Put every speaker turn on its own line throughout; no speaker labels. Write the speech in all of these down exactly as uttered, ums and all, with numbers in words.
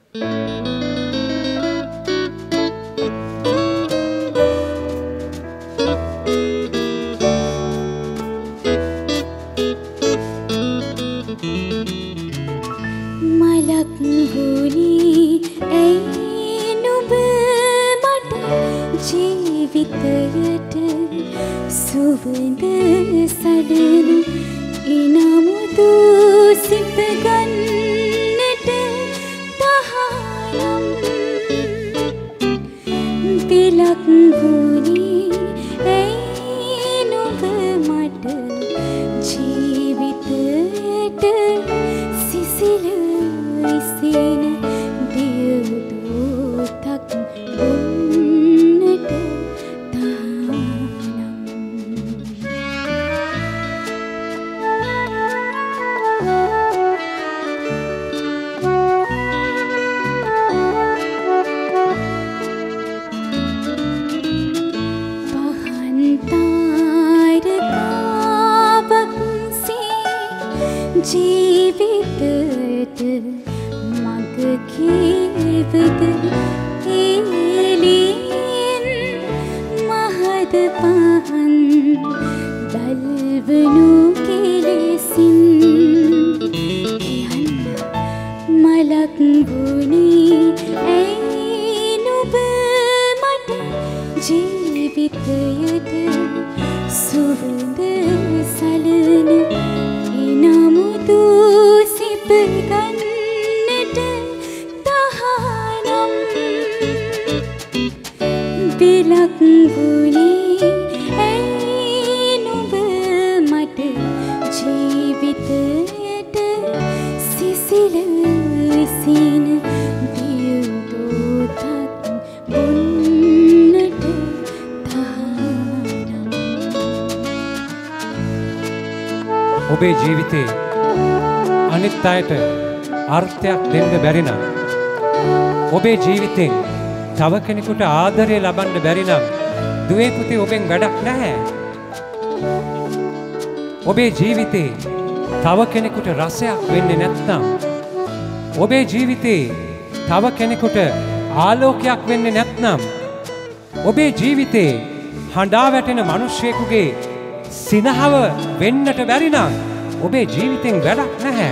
ඔබේ ජීවිතේ අනිත් අයට අර්ථයක් දෙන්න බැරි නම් ඔබේ ජීවිතෙන් තව කෙනෙකුට ආදරය ලබන්න බැරි නම් දුවේ පුතේ ඔබෙන් වැඩක් නැහැ. ඔබේ ජීවිතේ තව කෙනෙකුට රසයක් වෙන්නේ නැත්නම් ඔබේ ජීවිතේ තව කෙනෙකුට ආලෝකයක් වෙන්නේ නැත්නම් ඔබේ ජීවිතේ හඬා වැටෙන මිනිසෙකුගේ සිනහව වෙන්නට බැරි නම් ඔබේ ජීවිතෙන් වැඩක් නැහැ.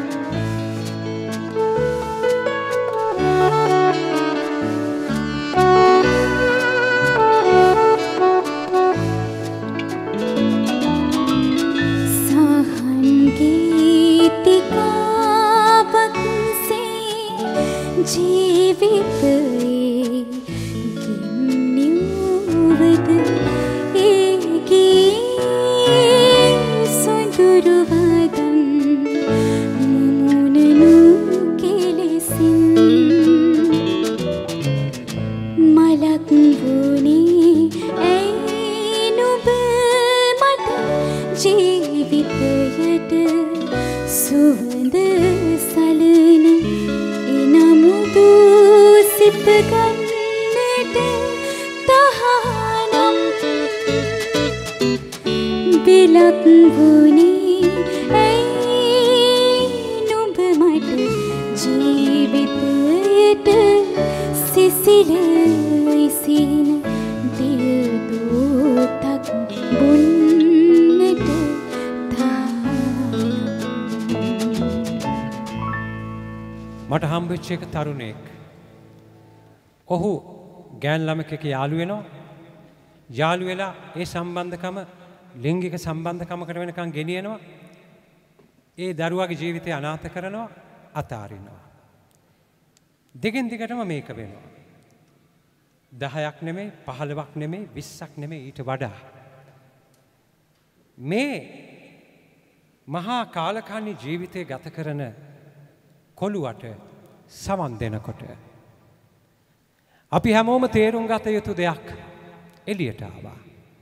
මට හම්බෙච්ච එක තරුණයෙක්. ඔහු ගෑන් ළමෙක් එක්ක යාළු වෙනවා. යාළු වෙලා ඒ සම්බන්ධකම ලිංගික සම්බන්ධකමකට වෙනකන් ගෙනියනවා. ඒ දරුවාගේ ජීවිතය අනාථ කරනවා, අතාරිනවා. දෙකෙන් දිගටම මේක වෙනවා. දහයක් නෙමෙයි, පහළොවක් නෙමෙයි, විස්සක් නෙමෙයි, ඊට වඩා. මේ මහා කාලකන්ණි ජීවිතය ගත කරන කොළුවට සවන් දෙනකොට අපි හැමෝම තේරුම් ගත යුතු දෙයක් එළියට ආවා.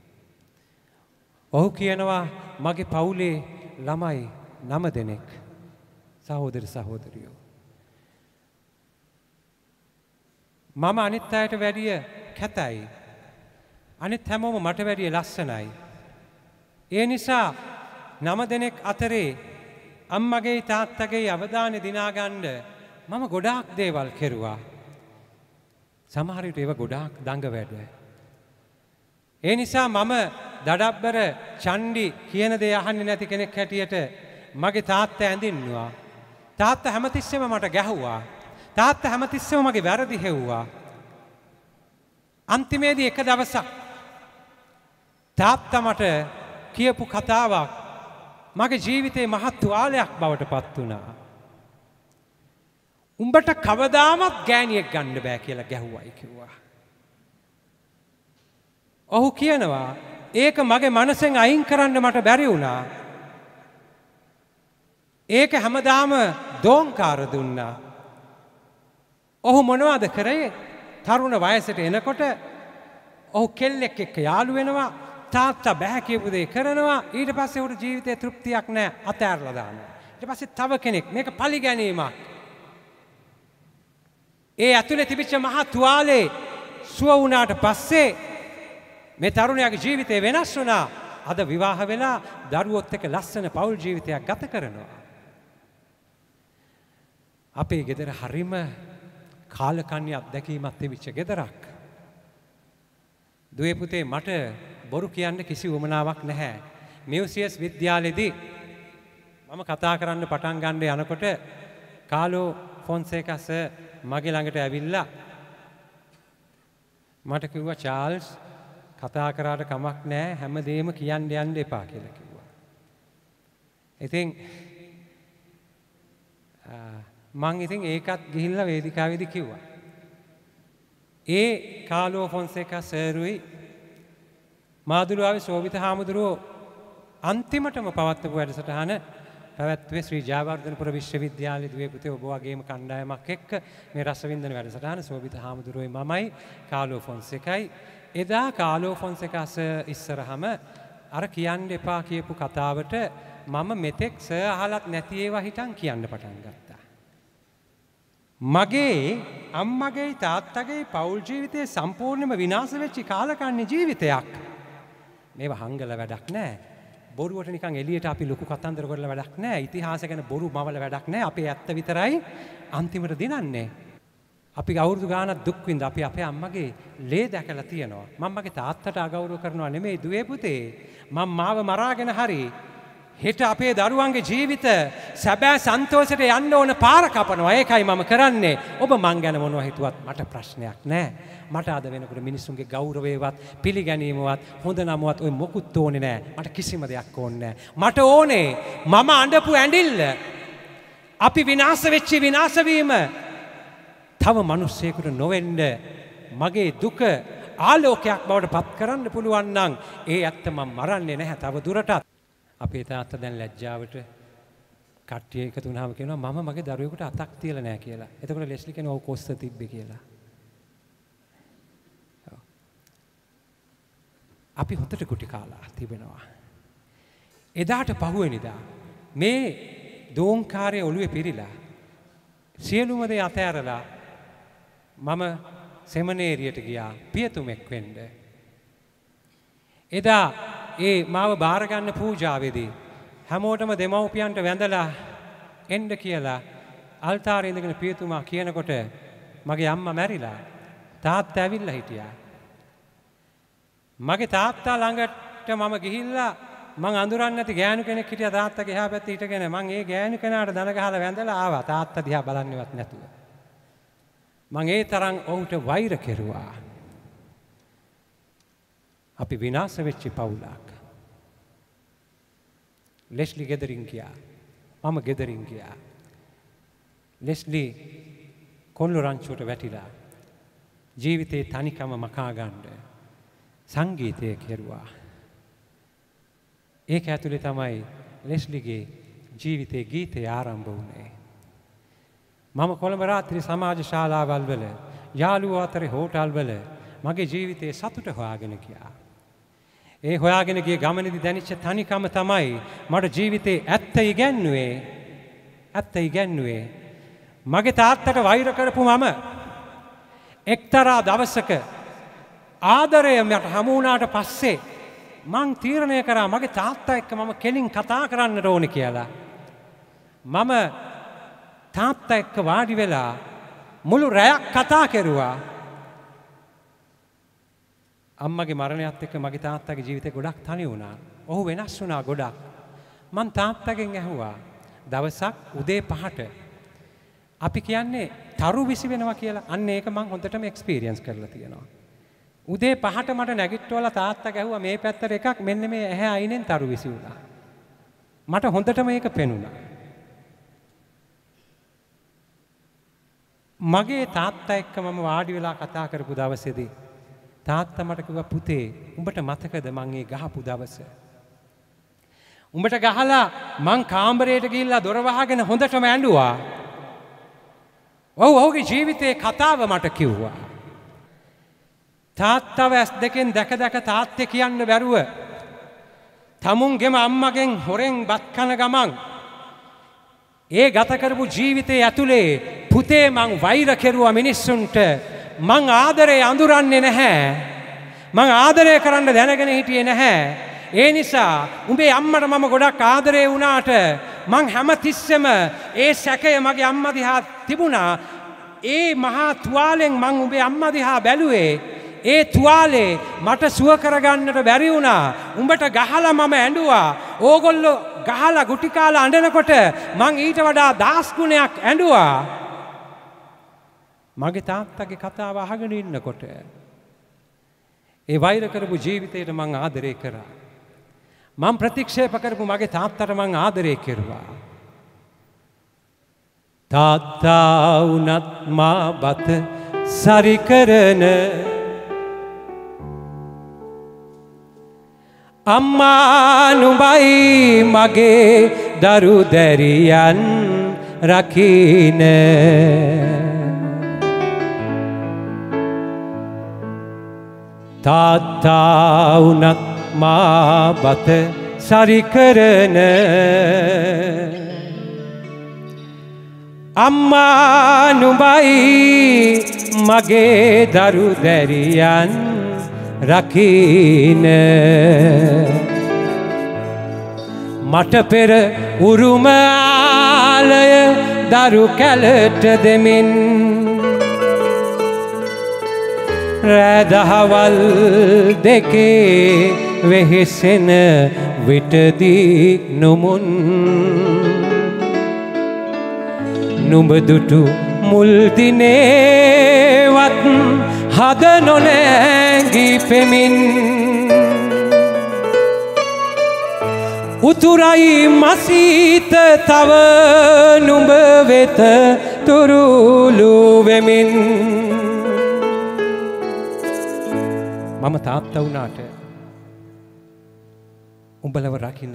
ඔහු කියනවා මගේ පවුලේ ළමයි නම දෙනෙක් සහෝදර සහෝදරියෝ. මම අනිත් අයට වැඩිය කැතයි. අනිත් හැමෝම මට වැඩිය ලස්සනයි. ඒ නිසා නම දෙනෙක් අතරේ අම්මගේ තාත්තගේ අවධානය දිනාගන්න මම ගොඩාක් දේවල් කෙරුවා. සමහර විට ඒවා ගොඩාක් දඟ වැඩ. ඒ නිසා මම දඩබ්බර චණ්ඩි කියන දේ අහන්නේ නැති කෙනෙක් හැටියට මගේ තාත්තා ඇඳින්නවා. තාත්තා හැමතිස්සෙම මට ගැහුවා. තාත්තා හැමතිස්සෙම මගේ වැරදි හෙව්වා. අන්තිමේදී එක දවසක් තාත්තා මට කියපු කතාවක් මගේ ජීවිතේ මහත් තුවාලයක් බවට පත් වුණා. උඹට කවදාවත් ගෑණියෙක් ගන්න බෑ කියලා ගැහුවයි කිව්වා. ඔහු කියනවා ඒක මගේ මනසෙන් අයින් කරන්න මට බැරි වුණා. ඒක හැමදාම දෝංකාර දුන්නා. ඔහු මොනවද කරේ? තරුණ වයසට එනකොට ඔහු කෙල්ලෙක් එක්ක යාළු වෙනවා. තාත්තා බෑ කියපු දේ කරනවා. ඊට පස්සේ උට ජීවිතේ තෘප්තියක් නැහැ. අතෑරලා දානවා. ඊට පස්සේ තව කෙනෙක් මේක පරිගැනීමක්. ඒ ඇතුලේ තිබිච්ච මහා තුවාලේ සුව වුණාට පස්සේ මේ තරුණයාගේ ජීවිතේ වෙනස් වුණා. අද විවාහ වෙලා දරුවොත් එක්ක ලස්සන පෞල් ජීවිතයක් ගත කරනවා. අපේ ගෙදර හරිම කාලකන්ණි අත්දැකීමක් තිබිච්ච ගෙදරක්. දුවේ පුතේ මට බොරු කියන්න කිසි උවමනාවක් නැහැ. මියුසියස් විද්‍යාලයේදී මම කතා කරන්න පටන් ගන්න යනකොට කාලෝ ෆොන්සේකා සර් මගේ ළඟට ඇවිල්ලා මට කිව්වා චාල්ස් කතා කරාට කමක් නැහැ හැමදේම කියන්න යන්න එපා කියලා කිව්වා. ඉතින් මං ඉතින් ඒකත් ගිහිල්ලා වේදිකාවේදී කිව්වා. ඒ කාලෝ ෆොන්සේකා සර්ුයි මාදුළුවාවේ සෝවිත හාමුදුරුවෝ අන්තිමටම පවත්වපු වැඩසටහන පැවැත්වුවේ ශ්‍රී ජයවර්ධනපුර විශ්වවිද්‍යාලයේ දුවේ පුතේ ඔබ වගේම කණ්ඩායමක් එක්ක මේ රසවින්දන වැඩසටහන සෝවිත හාමුදුරුවෝයි මමයි කාලෝ ෆොන්සේකයි. එදා කාලෝ ෆොන්සේකා සර් ඉස්සරහම අර කියන්න එපා කියපු කතාවට මම මෙතෙක් සර් අහලත් නැති ඒවා හිටන් කියන්න පටන් ගත්තා. මගේ අම්මගේ තාත්තගේ පෞල් ජීවිතේ සම්පූර්ණයෙන්ම විනාශ වෙච්ච කාලකන්ණි ජීවිතයක්. මේව හංගල වැඩක් නෑ. බොරුවට නිකන් එළියට අපි ලොකු කතන්දර කරලා වැඩක් නෑ. ඉතිහාසය ගැන බොරු මවල වැඩක් නෑ. අපේ ඇත්ත විතරයි අන්තිමට දිනන්නේ. අපි අවුරුදු ගානක් දුක් විඳ අපි අපේ අම්මගේ ලේ දැකලා තියෙනවා. මම මගේ තාත්තට අගෞරව කරනවා නෙමෙයි දුවේ පුතේ. මම මාව මරාගෙන හරි හෙට අපේ දරුවන්ගේ ජීවිත සැබෑ සන්තෝෂයට යන්න ඕන පාර කපනවා. ඒකයි මම කරන්නේ. ඔබ මං ගැන මොනවා හිතුවත් මට ප්‍රශ්නයක් නෑ. මට අද වෙනකොට මිනිස්සුන්ගේ ගෞරවයවත් පිළිගැනීමවත් හොඳ නමවත් ඔය මොකුත් ඕනේ නෑ. මට කිසිම දෙයක් ඕනේ නෑ. මට ඕනේ මම අඬපු ඇඬිල්ල අපි විනාශ වෙච්ච විනාශ වීම තව මිනිස්සෙකුට නොවෙන්න මගේ දුක ආලෝකයක් බවට පත් කරන්න පුළුවන් නම් ඒ ඇත්ත මම මරන්නේ නැහැ තව දුරටත්. අපේ තාත්තා දැන් ලැජ්ජාවට කට්ටිය එකතු වුණාම කියනවා මම මගේ දරුවෙකුට අතක් තියලා නැහැ කියලා. එතකොට ලෙස්ලි කියනවා ඔව් කොස්ස තිබ්බේ කියලා. අපි හොතට කුටි කාලා තිබෙනවා. එදාට පහුවෙනිදා මේ දෝංකාරයේ ඔළුවේ පිරීලා සියලුම දේ අතෑරලා මම සෙමිනේරියට ගියා පියතුමෙක් වෙන්න. එදා ඒ මාව බාර ගන්න පූජාවේදී හැමෝටම දෙමව්පියන්ට වැඳලා එන්න කියලා අල්තාරේ ඉඳගෙන පියතුමා කියනකොට මගේ අම්මා මැරිලා තාත්තා ඇවිල්ලා හිටියා. මගේ තාත්තා ළඟට මම ගිහිල්ලා මං අඳුරන්නේ නැති ගෑනු කෙනෙක් හිටියා තාත්තගේ එහා පැත්තේ හිටගෙන මං ඒ ගෑනු කෙනාට දන ගහලා වැඳලා ආවා තාත්තා දිහා බලන්නේවත් නැතුව. මං ඒ තරම් ඔහුට වෛර කෙරුවා. අපි විනාශ වෙච්ච පවුලක්. ලෙස්ලි ගෙදරින් ගියා. මම ගෙදරින් ගියා. ලෙස්ලි කොල්ල රංචුවට වැටිලා ජීවිතේ තනිකම මකා ගන්න සංගීතය කෙරුවා. ඒක ඇතුලේ තමයි ලෙස්ලිගේ ජීවිතේ ගීතය ආරම්භ වුණේ. මම කොළඹ රාත්‍රී සමාජ ශාලාවල් වල යාළුවෝ අතරේ හෝටල් වල මගේ ජීවිතේ සතුට හොයාගෙන ගියා. ඒ හොයාගෙන ගිය ගමනේදී දැනෙච්ච තනිකම තමයි මට ජීවිතේ ඇත්ත ඉගැන්නුවේ. ඇත්ත ඉගැන්නුවේ. මගේ තාත්තට වෛර කරපු මම එක්තරා දවසක ආදරය මට හමු වුණාට පස්සේ මං තීරණය කරා මගේ තාත්තා එක්ක මම කෙලින් කතා කරන්න ඕනේ කියලා. මම තාත්තා එක්ක වාඩි වෙලා මුළු රැයක් කතා කෙරුවා. අම්මගේ මරණයත් එක්ක මගේ තාත්තගේ ජීවිතේ ගොඩක් තනි වුණා. ඔහු වෙනස් වුණා ගොඩක්. මං තාත්තගෙන් ඇහුවා දවසක් උදේ පහට අපි කියන්නේ තරු විසි වෙනවා කියලා. අන්න ඒක මං හොඳටම එක්ස්පීරියන්ස් කරලා තියෙනවා. උදේ පහට මට නැගිට්ටවලා තාත්තා ගැහුවා මේ පැත්තට එකක් මෙන්න මේ ඇහැ අයිනෙන් තරු විසි වුණා. මට හොඳටම ඒක පෙනුණා. මගේ තාත්තා එක්ක මම වාඩි වෙලා කතා කරපු දවසේදී තාත්තා මට කිව්වා පුතේ උඹට මතකද මං ඒ ගහපු දවස? උඹට ගහලා මං කාමරයට ගිහිල්ලා දොර වහගෙන හොඳටම ඇඬුවා. ඔව් ඔහුගේ ජීවිතේ කතාව මට කිව්වා. තාත්තව ඇස් දෙකෙන් දැක දැක තාත්තේ කියන්න බැරුව තමුන්ගේම අම්මගෙන් හොරෙන් බත් කන ගමන් ඒ ගත කරපු ජීවිතයේ ඇතුලේ පුතේ මං වෛර කෙරුවා මිනිස්සුන්ට. මං ආදරේ අඳුරන්නේ නැහැ. මං ආදරය කරන්න දැනගෙන හිටියේ නැහැ. ඒ නිසා උඹේ අම්මට මම ගොඩක් ආදරේ වුණාට මං හැමතිස්සෙම ඒ සැකය මගේ අම්මා දිහා තිබුණා. ඒ මහා තුවාලෙන් මං උඹේ අම්මා දිහා බැලුවේ. ඒ තුවාලේ මට සුව කරගන්නට බැරි වුණා. උඹට ගහලා මම ඇඬුවා. ඕගොල්ලෝ ගහලා ගුටි කාලා අඬනකොට මං ඊට වඩා දහස් ගුණයක් ඇඬුවා. මගේ තාත්තගේ කතාව අහගෙන ඉන්නකොට ඒ වෛර කරපු ජීවිතයට මං ආදරේ කරා. මං ප්‍රතික්ෂේප කරපු මගේ තාත්තට මං ආදරේ කෙරුවා. තාත්තා වුණත් මා බත සරි කරන අම්මා නුඹයි මගේ දරු දැරියන් රකින්න. තාත්තා වුණත් මා බත සරි කරන අම්මා නුඹයි මගේ දරු දැරියන් රකින්න. මට පෙර උරුම ආලය දරු කැලට දෙමින් රැදහවල් දෙකේ වෙහෙසෙන විටදී නුමුන් නුඹ දුටු මුල් දිනේවත් හද නොනැගී පෙමින් උතුරයි මසීත තව නුඹ වෙත තුරුළු වෙමින්. මම තාත්තා වුණාට උඹලව රකින්න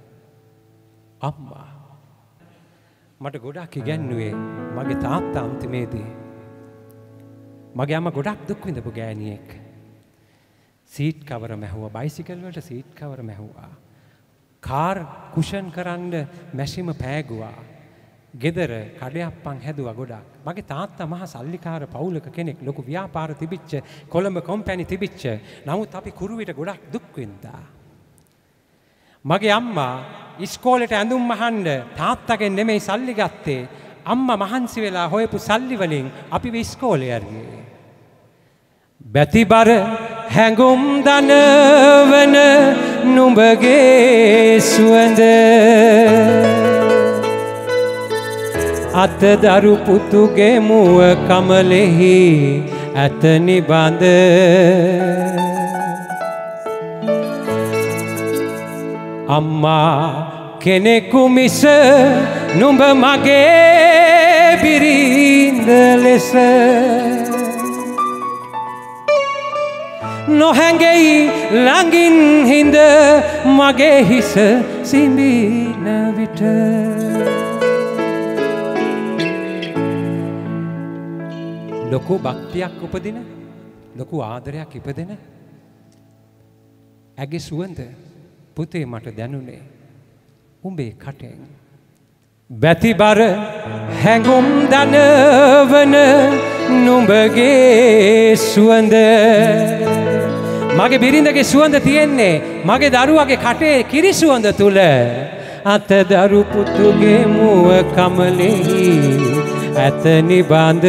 අම්මා මට ගොඩක් ඉගැන්නුවේ මගේ තාත්තා අන්තිමේදී. මගේ අම්මා ගොඩක් දුක් විඳපු ගෑණියෙක්. සීට් කවර මැහුවා, බයිසිකල් වලට සීට් කවර මැහුවා. කාර් කුෂන් කරන්න මැෂිම පෑගුවා. ගෙදර කඩයක්පන් හැදුවා ගොඩක්. මගේ තාත්තා මහා සල්ලිකාර පවුලක කෙනෙක්. ලොකු ව්‍යාපාර තිබිච්ච, කොළඹ කොම්පැනි තිබිච්ච. නමුත් අපි කුරුවිට ගොඩක් දුක් විඳා. මගේ අම්මා ඉස්කෝලේට ඇඳුම් මහන්න තාත්තගෙන් නෙමෙයි සල්ලි ගත්තේ. අම්මා මහන්සි වෙලා හොයපු සල්ලි වලින් අපි ඉස්කෝලේ යන්නේ. බැතිබර හැඟුම් දනවන නුඹගේ සුවඳ අතදරු පුතුගේ මුව කමලෙහි ඇත නිබඳ. අම්මා කෙනෙකු මිස නුඹ මගේ බිරිඳ ලෙස නොහැඟෙයි ළඟින් හිඳ මගේ හිස සිඹින විට. ලොකු භක්තියක් උපදින, ලොකු ආදරයක් ඉපදෙන ඇගේ සුවඳ පුතේ මට දැනුනේ උඹේ කටෙන්. බැතිබර හැඟුම් දනවන නුඹගේ සුවඳ. මගේ බිරිඳගේ සුවඳ තියෙන්නේ මගේ දරුවගේ කටේ කිරි සුවඳ තුල. අතදරු පුතුගේ මුව කමලෙහි ඇත නිබඳ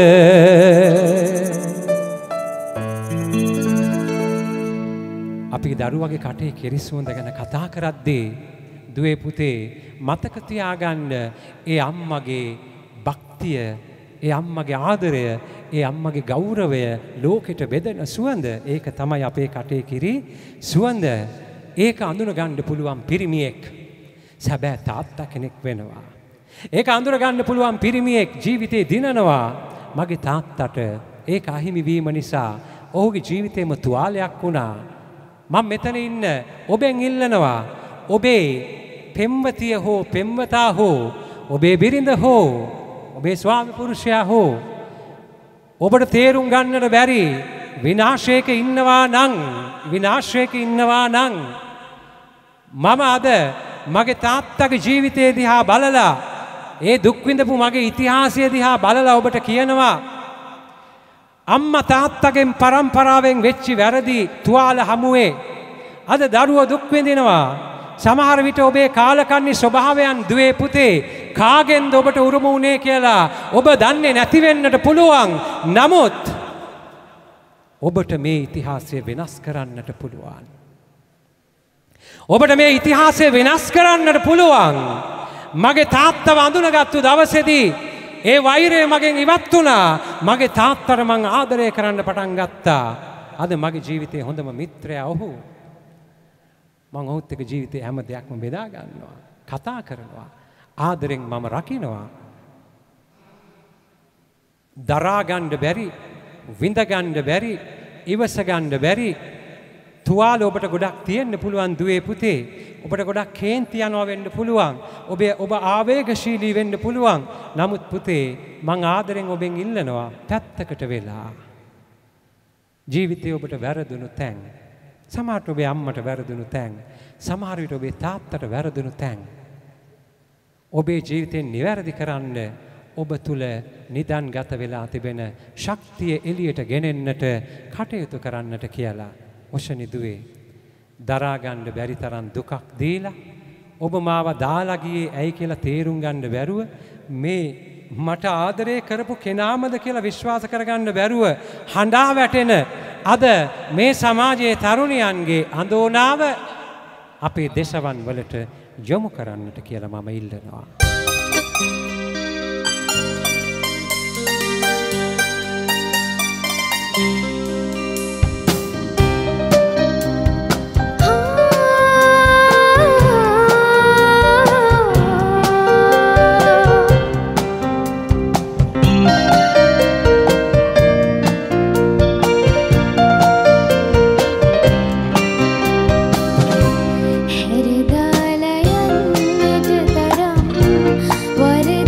අපි දරුවගේ කටේ කිරිසුවඳ ගැන කතා කරද්දී දුවේ පුතේ මතක තියාගන්න ඒ අම්මගේ භක්තිය, ඒ අම්මගේ ආදරය, ඒ අම්මගේ ගෞරවය ලෝකෙට බෙදෙන සුවඳ. ඒක තමයි අපේ කටේ කිරි සුවඳ. ඒක අඳුන ගන්න පුළුවන් පිරිමියෙක් සැබෑ තාත්තා කෙනෙක් වෙනවා. ඒක අඳුර ගන්න පුළුවන් පිරිමියෙක් ජීවිතේ දිනනවා. මගේ තාත්තට ඒක අහිමි වීම නිසා ඔහුගේ ජීවිතේම තුවාලයක් වුණා. මම මෙතන ඉන්න ඔබෙන් ඉල්ලනවා ඔබේ පෙම්වතිය හෝ පෙම්වතා හෝ ඔබේ බිරිඳ හෝ ඔබේ ස්වාමි පුරුෂයා හෝ ඔබට තේරුම් ගන්නට බැරි විනාශයක ඉන්නවා නම් විනාශයක ඉන්නවා නම් මම අද මගේ තාත්තගේ ජීවිතය දිහා බලලා ඒ දුක් විඳපු මගේ ඉතිහාසය දිහා බලලා ඔබට කියනවා අම්මා තාත්තගෙන් පරම්පරාවෙන් වෙච්ච වැරදි තුවාල හමුවේ අද දරුවෝ දුක් විඳිනවා. සමහර විට ඔබේ කාලකන්ණි ස්වභාවයන් දුවේ පුතේ කාගෙන්ද ඔබට උරුම වුණේ කියලා ඔබ දන්නේ නැති වෙන්නට පුළුවන්. නමුත් ඔබට මේ ඉතිහාසය වෙනස් කරන්නට පුළුවන්. ඔබට මේ ඉතිහාසය වෙනස් කරන්නට පුළුවන්. මගේ තාත්තව අඳුනගත්තු දවසේදී ඒ වෛරය මගෙන් ඉවත් වුණා. මගේ තාත්තට මං ආදරය කරන්න පටන් ගත්තා. අද මගේ ජීවිතයේ හොඳම මිත්‍රයා ඔහු. මං ඔහුත් එක්ක ජීවිතේ හැම දෙයක්ම බෙදා ගන්නවා. කතා කරනවා. ආදරෙන් මම රකින්නවා. දරා ගන්න බැරි, විඳ ගන්න බැරි, ඉවස ගන්න බැරි තුවාල ඔබට ගොඩක් තියෙන්න පුළුවන් දුවේ පුතේ. ඔබට ගොඩක් කේන්ති යනවා වෙන්න පුළුවන්. ඔබ ඔබ ආවේගශීලී වෙන්න පුළුවන්. නමුත් පුතේ මං ආදරෙන් ඔබෙන් ඉල්ලනවා පැත්තකට වෙලා. ජීවිතේ ඔබට වැරදුණු තැන්, සමහරට ඔබේ අම්මට වැරදුණු තැන්, සමහර විට ඔබේ තාත්තට වැරදුණු තැන් ඔබේ ජීවිතෙන් නිවැරදි කරන්න ඔබ තුල නිදන් ගත වෙලා තිබෙන ශක්තිය එළියට ගෙනෙන්නට කටයුතු කරන්නට කියලා. ඔෂනි දුවේ දරා ගන්න බැරි තරම් දුකක් දීලා ඔබ මාව දාලා ගියේ ඇයි කියලා තේරුම් ගන්න බැරුව මේ මට ආදරය කරපු කෙනාමද කියලා විශ්වාස කරගන්න බැරුව හඬා වැටෙන අද මේ සමාජයේ තරුණයන්ගේ අඳෝනාව අපේ දේශවන් වලට යොමු කරන්නට කියලා මම ඉල්ලනවා.
What is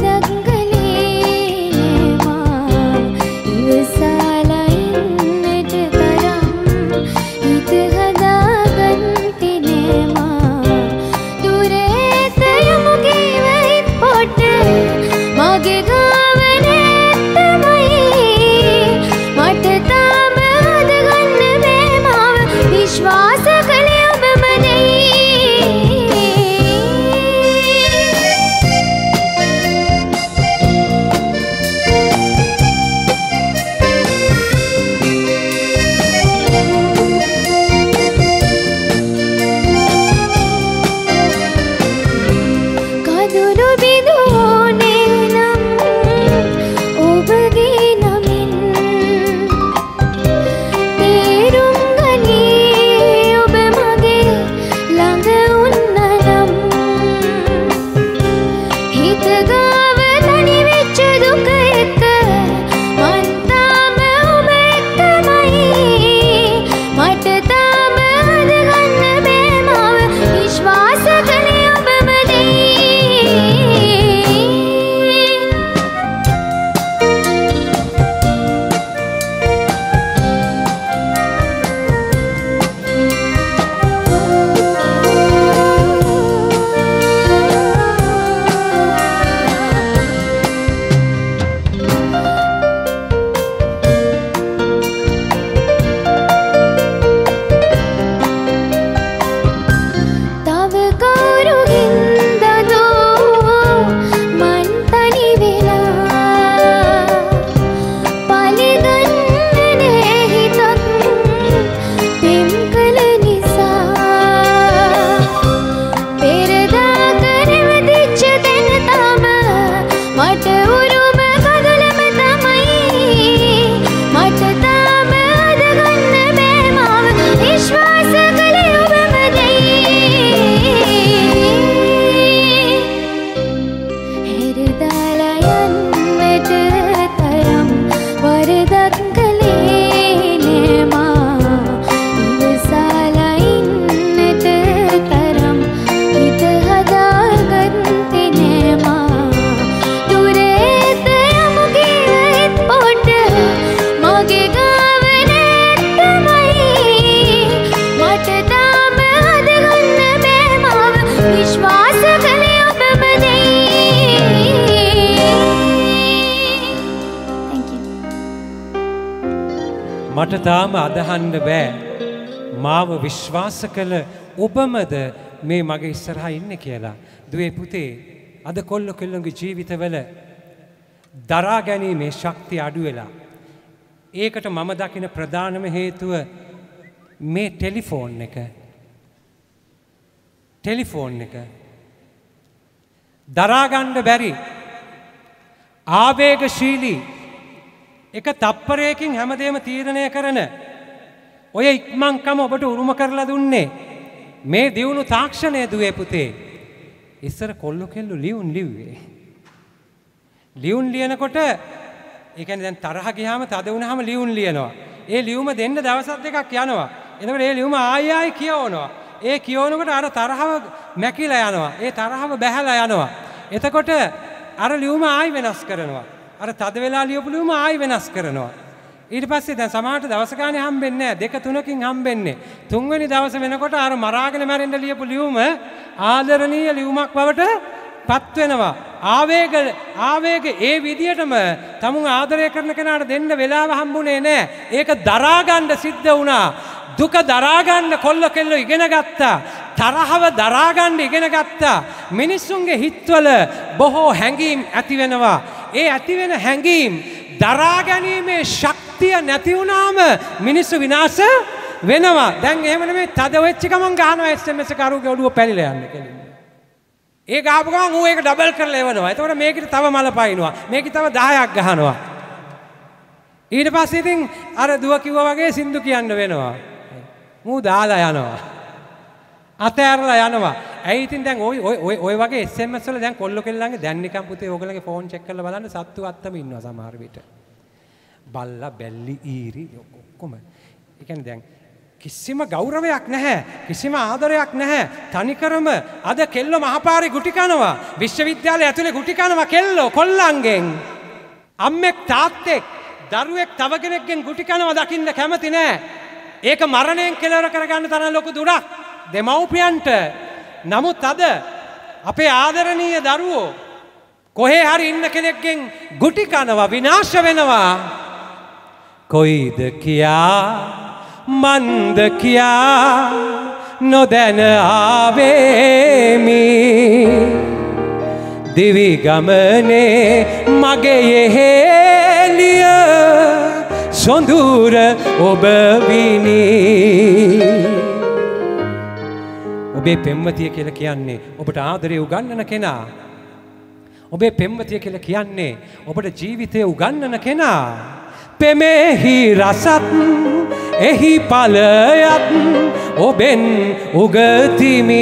මට තාම අදහන්න බෑ මාව විශ්වාස කළ ඔබමද මේ මගේ ඉස්සරහා ඉන්නේ කියලා. දුවේ පුතේ අද කොල්ල කෙල්ලන්ගේ ජීවිතවල දරා ගැනීමේ ශක්තිය අඩු වෙලා. ඒකට මම දකින ප්‍රධානම හේතුව මේ ටෙලිෆෝන් එක. ටෙලිෆෝන් එක දරා ගන්න බැරි ආවේගශීලී එක තප්පරයකින් හැමදේම තීරණය කරන ඔය ඉක්මන්කම ඔබට උරුම කරලා දුන්නේ මේ දියුණු තාක්ෂණය දුවේ පුතේ. ඉස්සර කොල්ලෝ කෙල්ලෝ ලියුම් ලිව්වේ. ලියුම් ලියනකොට ඒ කියන්නේ දැන් තරහ ගියාම තද වුණාම ලියුම් ලියනවා. ඒ ලියුම දෙන්න දවස් දෙකක් යනවා. එතකොට ඒ ලියුම ආයෙ ආයෙ කියවනවා. ඒ කියවනකොට අර තරහව මැකිලා යනවා. ඒ තරහව බැහැලා යනවා. එතකොට අර ලියුම ආයෙ වෙනස් කරනවා. අර තද වෙලා ලියපු ලියුම ආයෙ වෙනස් කරනවා. ඊට පස්සේ දැන් සමහරට දවස් ගානේ හම්බෙන්නේ නැහැ. දෙක තුනකින් හම්බෙන්නේ. තුන්වෙනි දවස වෙනකොට අර මරාගෙන මැරෙන්න ලියපු ලියුම ආදරණීය ලියුමක් බවට පත් වෙනවා. ආවේග ආවේග ඒ විදියටම තමුන් ආදරය කරන කෙනාට දෙන්න වෙලාව හම්බුනේ නැහැ. ඒක දරා ගන්න සිද්ධ වුණා. දුක දරා ගන්න කොල්ල කෙල්ල ඉගෙන ගත්තා. තරහව දරා ගන්න ඉගෙන ගත්තා. මිනිස්සුන්ගේ හිතවල බොහෝ හැඟීම් ඇති වෙනවා. ඒ ඇති වෙන හැඟීම් දරා ගැනීමේ ශක්තිය නැති වුණාම මිනිස්සු විනාශ වෙනවා. දැන් එහෙම නෙමෙයි තද වෙච්ච ගමන් ගහනවා එස් එම් එස් එක අරුගේ ඔළුව පැලිලා යන්න කෙලින්. ඒ ගාපු ගමන් ඌ ඒක ඩබල් කරලා එවනවා. එතකොට මේකට තව මල පයින්නවා. මේකේ තව දහයක් ගහනවා. ඊට පස්සේ ඉතින් අර දුව කිව්වා වගේ සින්දු කියන්න වෙනවා. මූ දාලා යනවා. අතෑරලා යනවා. ඇයි ඉතින් දැන් ඔය ඔය ඔය වගේ එස් එම් එස් වල දැන් කොල්ල කෙල්ලන්ගේ දැන් නිකන් පුතේ ඕගලගේ ෆෝන් චෙක් කරලා බලන්න සත්තු අත්තම ඉන්නවා සමහර විට. බල්ලා බැල්ලි ඊරි ඔක්කොම. ඒ කියන්නේ දැන් කිසිම ගෞරවයක් නැහැ. කිසිම ආදරයක් නැහැ. තනිකරම අද කෙල්ල මහපාරේ ගුටි කනවා. විශ්වවිද්‍යාලය ඇතුලේ ගුටි කනවා කෙල්ලෝ කොල්ලන්ගෙන්. අම්මෙක් තාත්තෙක් දරුවෙක් තව කෙනෙක්ගෙන් ගුටි කනවා දකින්න කැමති නැහැ. ඒක මරණයෙන් කෙලවර කරගන්න තරම් ලොකු දුරක් දෙමව්පියන්ට. නමුත් අද අපේ ආදරණීය දරුවෝ කොහේ හරි ඉන්න කෙනෙක්ගෙන් ගුටි කනවා විනාශ වෙනවා. කොයිද කියා මන්ද කියා නොදැන ආවේමි දිවි ගමනේ මගේ යෙහෙලිය සොඳුර ඔබ විනි. ඔබේ පෙම්වතිය කියලා කියන්නේ ඔබට ආදරේ උගන්වන කෙනා. ඔබේ පෙම්වතිය කියලා කියන්නේ ඔබට ජීවිතය උගන්වන කෙනා. පෙමෙහි රසත් එහි ඵලයත් ඔබෙන් උගතිමි.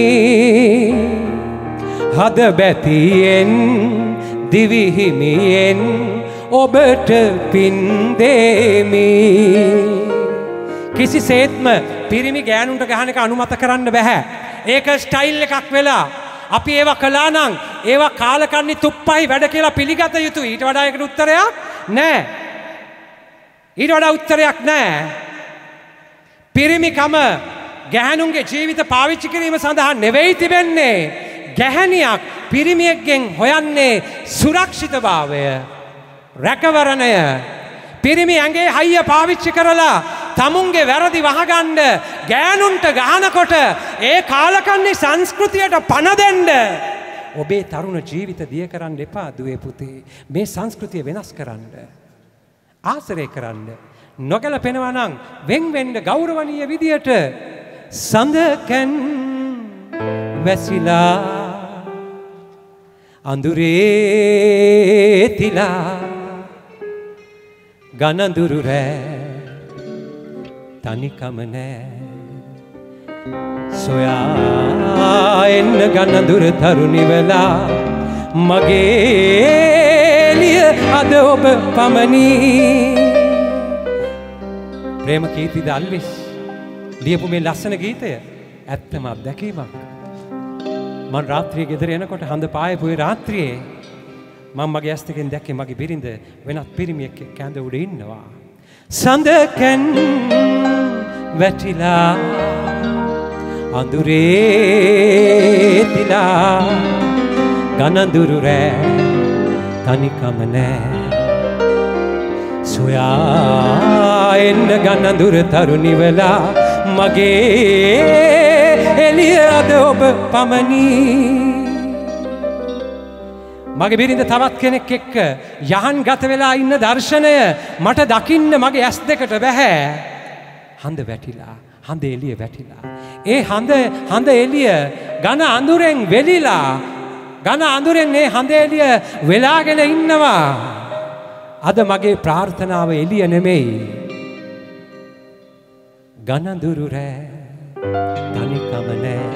හද බැතියෙන් දිවි හිමියෙන් ඔබට පින් දෙමි. කිසිසේත්ම පිරිමි ගෑනුන්ට ගහන එක අනුමත කරන්න බෑ. ඒක ස්ටයිල් එකක් වෙලා අපි ඒවා කළා නම් ඒවා කාලකන්ණි තුප්පයි වැඩ කියලා පිළිගත යුතුයි. ඊට වඩා ඒකට උත්තරයක් නැහැ. ඊට වඩා උත්තරයක් නැහැ. පිරිමිකම ගැහැණුන්ගේ ජීවිත පාවිච්චි කිරීම සඳහා නෙවෙයි තිබෙන්නේ. ගැහැණියක් පිරිමියෙක්ගෙන් හොයන්නේ සුරක්ෂිතභාවය, රැකවරණය. පිරිමි ඇඟේ හයිය පාවිච්චි කරලා තමුන්ගේ වැරදි වහගන්න ගෑනුන්ට ගහනකොට ඒ කාලකන්ණි සංස්කෘතියට පණ දෙන්න ඔබේ තරුණ ජීවිත දිය කරන්න එපා දුවේ පුතේ. මේ සංස්කෘතිය වෙනස් කරන්න, ආශ්‍රය කරන්න. නොගැලපෙනවා නම් වෙන් වෙන්න ගෞරවනීය විදියට සඳකන් වැසිලා අඳුරේ තිලා ගනඳුරු රෑ තනිකම නෑ සොයා එන්න ගනඳුර තරුණි වෙලා මගේ එළිය අද ඔබ පමණි. ප්‍රේම කීර්ති දල්විස් ලියපු මේ ලස්සන ගීතය ඇත්තම අත්දැකීමක්. මම රාත්‍රියේ ගෙදර එනකොට හඳ පායපු ඒ රාත්‍රියේ මම මගේ ඇස් දෙකෙන් දැක්කේ මගේ බිරිඳ වෙනත් පිරිමියෙක් එක්ක ඇඳ උඩ ඉන්නවා. සඳකන් වැටිලා අඳුරේ තිලා ගනඳුරු රෑ තනිකම නෑ සොයා එන්න ගන්නඳුර තරුණිවලා මගේ එළිය අද ඔබ පමණි. මගේ බිරිඳ තවත් කෙනෙක් එක්ක යහන් ගත වෙලා ඉන්න දර්ශනය මට දකින්න මගේ ඇස් දෙකට බැහැ. හඳ වැටිලා, හඳ එළිය වැටිලා. ඒ හඳ හඳ එළිය ඝන අඳුරෙන් වෙලිලා, ඝන අඳුරෙන් මේ හඳ එළිය වෙලාගෙන ඉන්නවා. අද මගේ ප්‍රාර්ථනාව එළිය නෙමෙයි. ඝන අඳුරු රෑ තනිකම නෑ.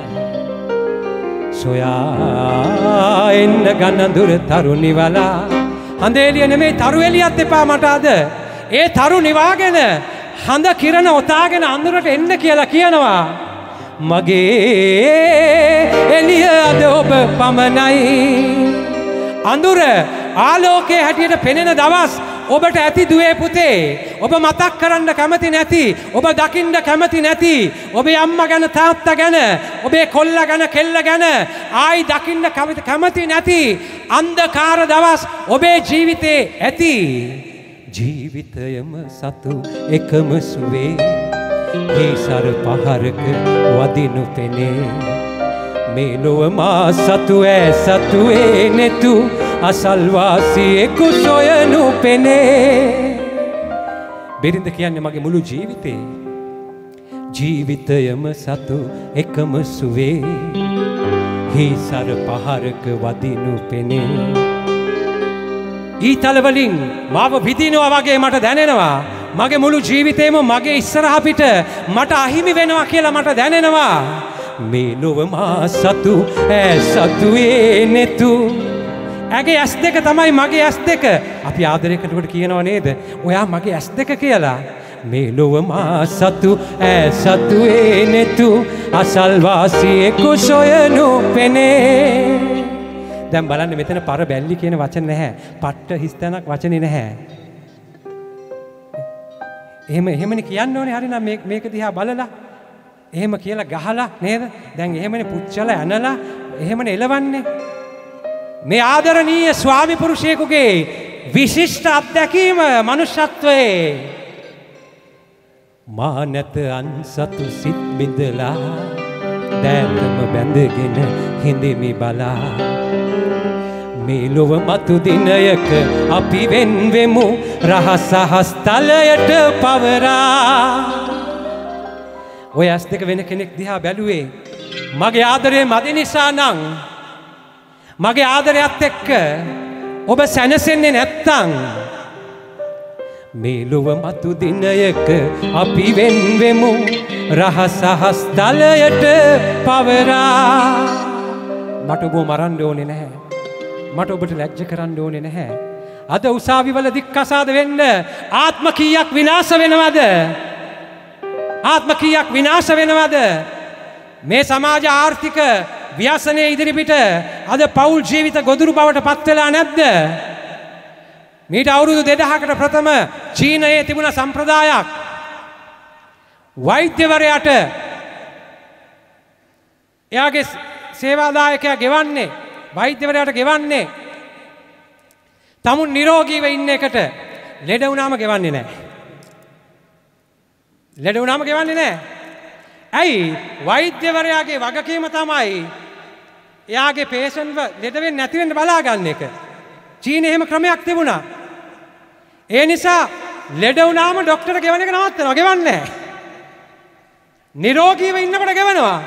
සොයා එන්න ගන්නඳුර තරුණිවලා. හඳ එළිය නෙමෙයි, තරු එළියත් එපා මට අද. ඒ තරු නිවාගෙන හඳ කිරණ ඔතාගෙන අඳුරට එන්න කියලා කියනවා. මගේ එළිය අද ඔබ පමණයි. අඳුර ආලෝකයේ හැටියට පෙනෙන දවස් ඔබට ඇති දුවේ පුතේ. ඔබ මතක් කරන්න කැමති නැති, ඔබ දකින්න කැමති නැති, ඔබේ අම්මා ගැන තාත්තා ගැන, ඔබේ කොල්ලා ගැන කෙල්ල ගැන ආයි දකින්න කැමති නැති අන්ධකාර දවස් ඔබේ ජීවිතේ ඇති. ජීවිතයම සතු එකම සුවේ හේසර පහරක වදිනු පෙනේ. මේ ලොව මා සතු ඈ සතුවේ නෙතු අසල්වාසියෙකු සොයනු පෙනේ. බිරිඳ කියන්නේ මගේ මුළු ජීවිතේ. ජීවිතයම සතු එකම සුවේ හේසර පහරක වදිනු පෙනේ. ඊතල වලින් මාව විදිනවා වගේ මට දැනෙනවා. මගේ මුළු ජීවිතේම මගේ ඉස්සරහ පිට මට අහිමි වෙනවා කියලා මට දැනෙනවා. මේ ලොව මා සතු ඈ සතුවේ නෙතු. ඇගේ ඇස් දෙක තමයි මගේ ඇස් දෙක. අපි ආදරය කරනකොට කියනවා නේද ඔයා මගේ ඇස් දෙක කියලා. මේ ලොව මා සතු ඈ සතුවේ නෙතු අසල්වාසියෙකු සොයනු පෙනේ. දැන් බලන්න මෙතන පර බැල්ලි කියන වචන නැහැ. පට්ට හිස්තැනක් වචනේ නැහැ. එහෙම එහෙමනේ කියන්න ඕනේ. හරිනම් මේක මේක දිහා බලලා එහෙම කියලා ගහලා නේද? දැන් එහෙමනේ පුච්චලා ඇනලා එහෙමනේ එලවන්නේ. මේ ආදරණීය ස්වාමි පුරුෂයෙකුගේ විශිෂ්ට අත්දැකීම මනුෂ්‍යත්වයේ මා නැත අන්සතු සිත් බිඳලා දැතම බැඳගෙන හිඳෙමි බලා. මේ ලොව මතු දිනයක අපි වෙන් වෙමු රහස හස්තලයට පවරා. ඔය ඇස් දෙක වෙන කෙනෙක් දිහා බැලුවේ මගේ ආදරේ මදි නිසා නම්, මගේ ආදරයත් එක්ක ඔබ සැනසෙන්නේ නැත්තම්, මේ ලොව මතු දිනයක අපි වෙන් වෙමු රහස හස්තලයට පවරා. මට ඔබ මරන්න ඕනේ නැහැ. මට ඔබට ලැජ්ජ කරන්න ඕනේ නැහැ. අද උසාවිවල දික්කසාද වෙන්න ආත්ම කීයක් විනාශ වෙනවද? ආත්ම කීයක් විනාශ වෙනවද? මේ සමාජ ආර්ථික ව්‍යසනයේ ඉදිරිපිට අද පෞල් ජීවිත ගොදුරු බවට පත් වෙලා නැද්ද? මීට අවුරුදු දෙදහකට ප්‍රථම චීනයේ තිබුණ සම්ප්‍රදායක් වෛද්‍යවරයාට එයාගේ සේවාදායකයා ගෙවන්නේ, වෛද්‍යවරයාට ගෙවන්නේ තමුන් නිරෝගීව ඉන්න එකට. ලෙඩ වුණාම ගෙවන්නේ නැහැ. ලෙඩ වුණාම ගෙවන්නේ නැහැ. ඇයි? වෛද්‍යවරයාගේ වගකීම තමයි එයාගේ පේෂන්ට්ව ලෙඩ වෙන්නේ නැති වෙන්න බලා ගන්න එක. චීනයේ එහෙම ක්‍රමයක් තිබුණා. ඒ නිසා ලෙඩ වුණාම ડોක්ටර් ගෙවන එක නවත්තනවා, ගෙවන්නේ නැහැ. නිරෝගීව ඉන්නකොට ගෙවනවා.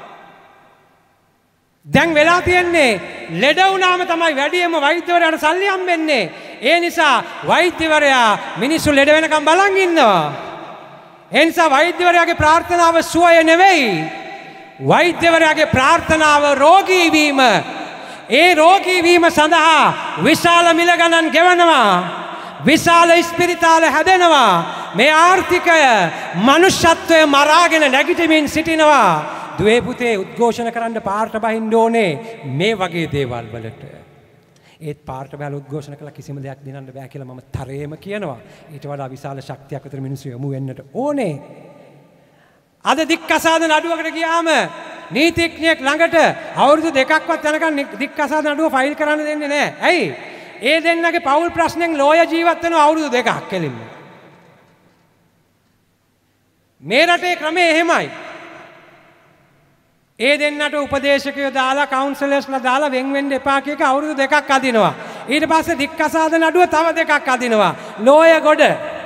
දැන් වෙලා තියෙන්නේ ලෙඩ වුණාම තමයි වැඩියෙන්ම වෛද්‍යවරයාට සල්ලි හම්බෙන්නේ. ඒ නිසා වෛද්‍යවරයා මිනිස්සු ලෙඩ වෙනකම් බලන් ඉන්නවා. ඒ නිසා වෛද්‍යවරයාගේ ප්‍රාර්ථනාව සුවය නෙවෙයි. වෛද්‍යවරයාගේ ප්‍රාර්ථනාව රෝගී වීම. ඒ රෝගී වීම සඳහා විශාල මිල ගණන් ගෙවනවා. විශාල ස්පිරිතාල හැදෙනවා. මේ ආර්ථිකය මනුෂ්‍යත්වය මරාගෙන නැගිටමින් සිටිනවා. දුවේ පුතේ උද්ඝෝෂණ කරන්න පාරට බහින්න ඕනේ මේ වගේ දේවල් වලට. ඒත් පාරට බහලා උද්ඝෝෂණ කළා කිසිම දෙයක් දිනන්න බෑ කියලා මම තරේම කියනවා. ඊට වඩා විශාල ශක්තියක් අතර මිනිස්සු යොමු වෙන්නට ඕනේ. අද දික්කසාද නඩුවකට ගියාම නීතිඥයෙක් ළඟට අවුරුදු දෙකක්වත් යනකම් දික්කසාද නඩුව ෆයිල් කරන්න දෙන්නේ නැහැ. ඇයි? ඒ දෙන්නගේ පෞල් ප්‍රශ්නෙන් ලෝය ජීවත් වෙන අවුරුදු දෙකක් කෙලින්ම. මේ රටේ ක්‍රමය එහෙමයි. ඒ දෙන්නට උපදේශකයෝ දාලා කවුන්සලර්ස්ලා දාලා වෙන් වෙන්න එපා කියක අවුරුදු දෙකක් අදිනවා. ඊට පස්සේ දික්කසාද නඩුව තව දෙකක් අදිනවා. ලෝය ගොඩ.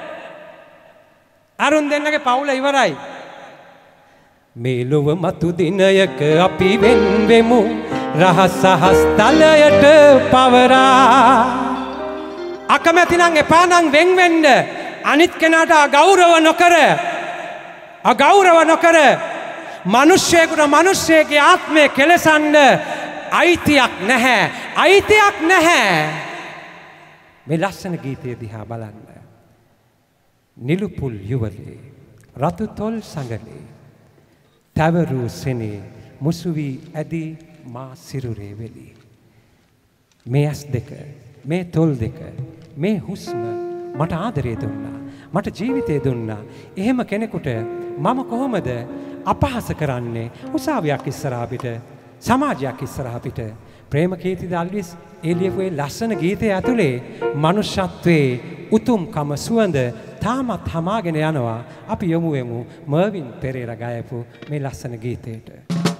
අරුන් දෙන්නගේ පවුල ඉවරයි. මේ ලොව මතු දිනයක අපි වෙන් වෙමු රහස් හස්තලයට පවරා. අකමැති නම් එපා නම් වෙන් වෙන්න. අනිත් කෙනාට අගෞරව නොකර අගෞරව නොකර මිනිස්සෙකුට මිනිස්සෙගේ ආත්මය කෙලසන්න අයිතියක් නැහැ. අයිතියක් නැහැ. මේ ලස්සන ගීතය දිහා බලන්න. නිලුපුල් යුවලේ රතු තොල් සඟලේ තවරු සෙනේ මුසු වී ඇදී මා සිරුරේ වෙලී. මේ ඇස් දෙක මේ තොල් දෙක මේ හුස්ම මට ආදරය දුන්නා. මට ජීවිතය දුන්නා. එහෙම කෙනෙකුට මම කොහොමද අපහාස කරන්නේ? උසාවියක් ඉස්සරහා පිට සමාජයක් ඉස්සරහා පිට ප්‍රේමකීර්ති දල්විස් එළියපුවේ ලස්සන ගීතය ඇතුලේ මනුෂ්‍යත්වයේ උතුම්කම සුවඳ තාමත් හමාගෙන යනවා. අපි යමු වෙමු මර්වින් පෙරේරා ගායපු මේ ලස්සන ගීතයට.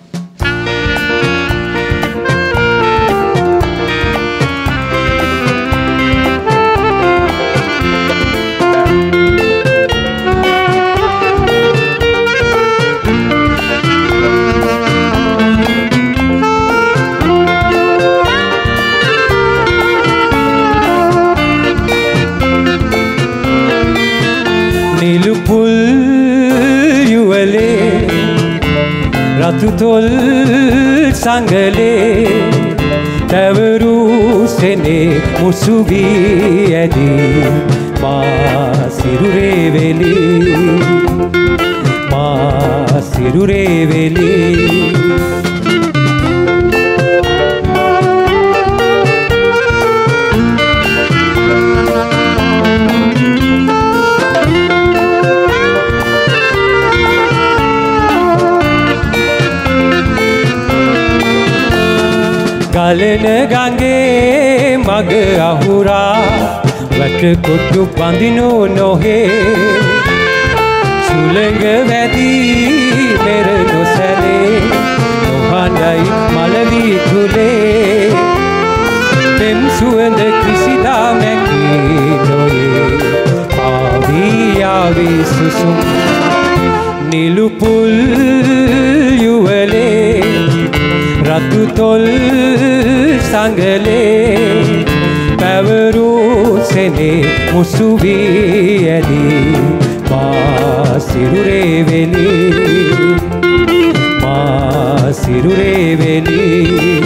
රතු තොල් සඟලේ තවරු සෙනේ මුසු වී ඇදී මා සිරුරේ වෙලී මා සිරුරේ වෙලී. ගලන ගඟේ මග අහුරා වැට කොටු බඳිනු නොහේ සුළඟ වැදී පෙර නොසැලේ නොහඬයි මලවී තුලේ පෙම් සුවඳ කිසිදා මැකී නොයේ ආවී ආවී සුසුම් නිලුපුල් යුවලේ රතු තොල් සඟලේ පැවරු සෙනේ මුසු වී ඇදී මා සිරුරේ වෙලී මා සිරුරේ වෙලී.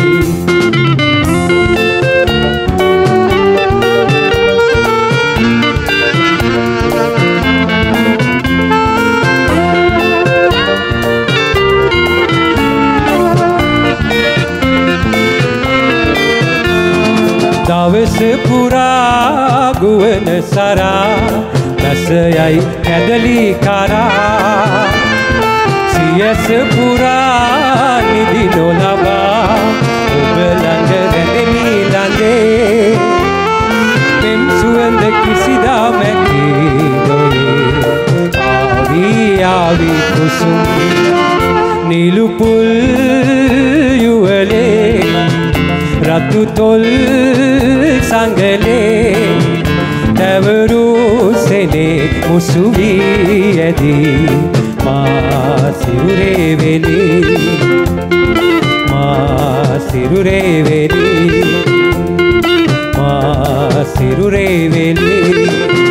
දවස පුරා ගුවන් සරා රසයයි කැදලි කරා සියස පුරා නිදි නොලබා ඔබ ළඟ රැඳෙමි ළඟේ පෙම් සුවඳ කිසිදා මැකී නොයේ ආවී ආවී කුසුම් නිලුපුල් යුවලේ රතු තොල් සඟලේ තවරු සෙනේ මුසු වී ඇදී මා සිරුරේ වෙලී මා සිරුරේ වෙලී මා සිරුරේ වෙලී.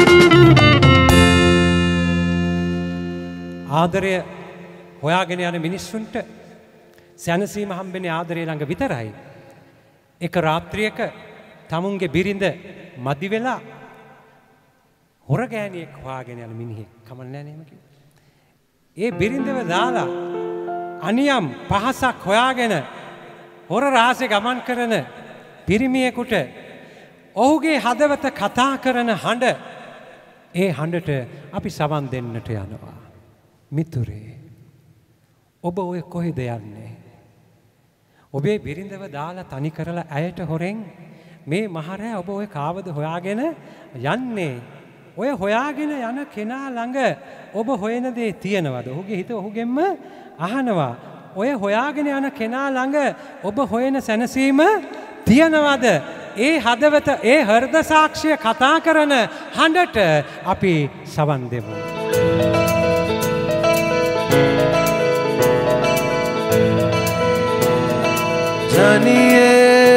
ආදරය හොයාගෙන යන මිනිස්සුන්ට සැනසීම හම්බෙන්නේ ආදරය ළඟ විතරයි. එක රාත්‍රියක තමුන්ගේ බිරිඳ මදි වෙලා හොර ගෑණියෙක් හොයාගෙන යන මිනිහෙක් කමන්නේ නැහැ නේද? ඒ බිරිඳව දාලා අනියම් පහසක් හොයාගෙන හොර රාසේ ගමන් කරන පිරිමියෙකුට ඔහුගේ හදවත කතා කරන හඬ ඒ හඬට අපි සවන් දෙන්නට යනවා. මිතුරේ ඔබ ඔය කොහෙද යන්නේ? ඔබේ බිරිඳව දාලා තනි කරලා ඇයට හොරෙන් මේ මහරෑ ඔබ ඔය කාවද හොයාගෙන යන්නේ? ඔය හොයාගෙන යන කෙනා ළඟ ඔබ හොයන දේ තියනවද? ඔහුගේ හිත ඔහුගෙන්ම අහනවා. ඔය හොයාගෙන යන කෙනා ළඟ ඔබ හොයන සැනසීම තියනවද? ඒ හදවත ඒ හෘද සාක්ෂිය කතා කරන හඬට අපි සවන් දෙමු.
जानिए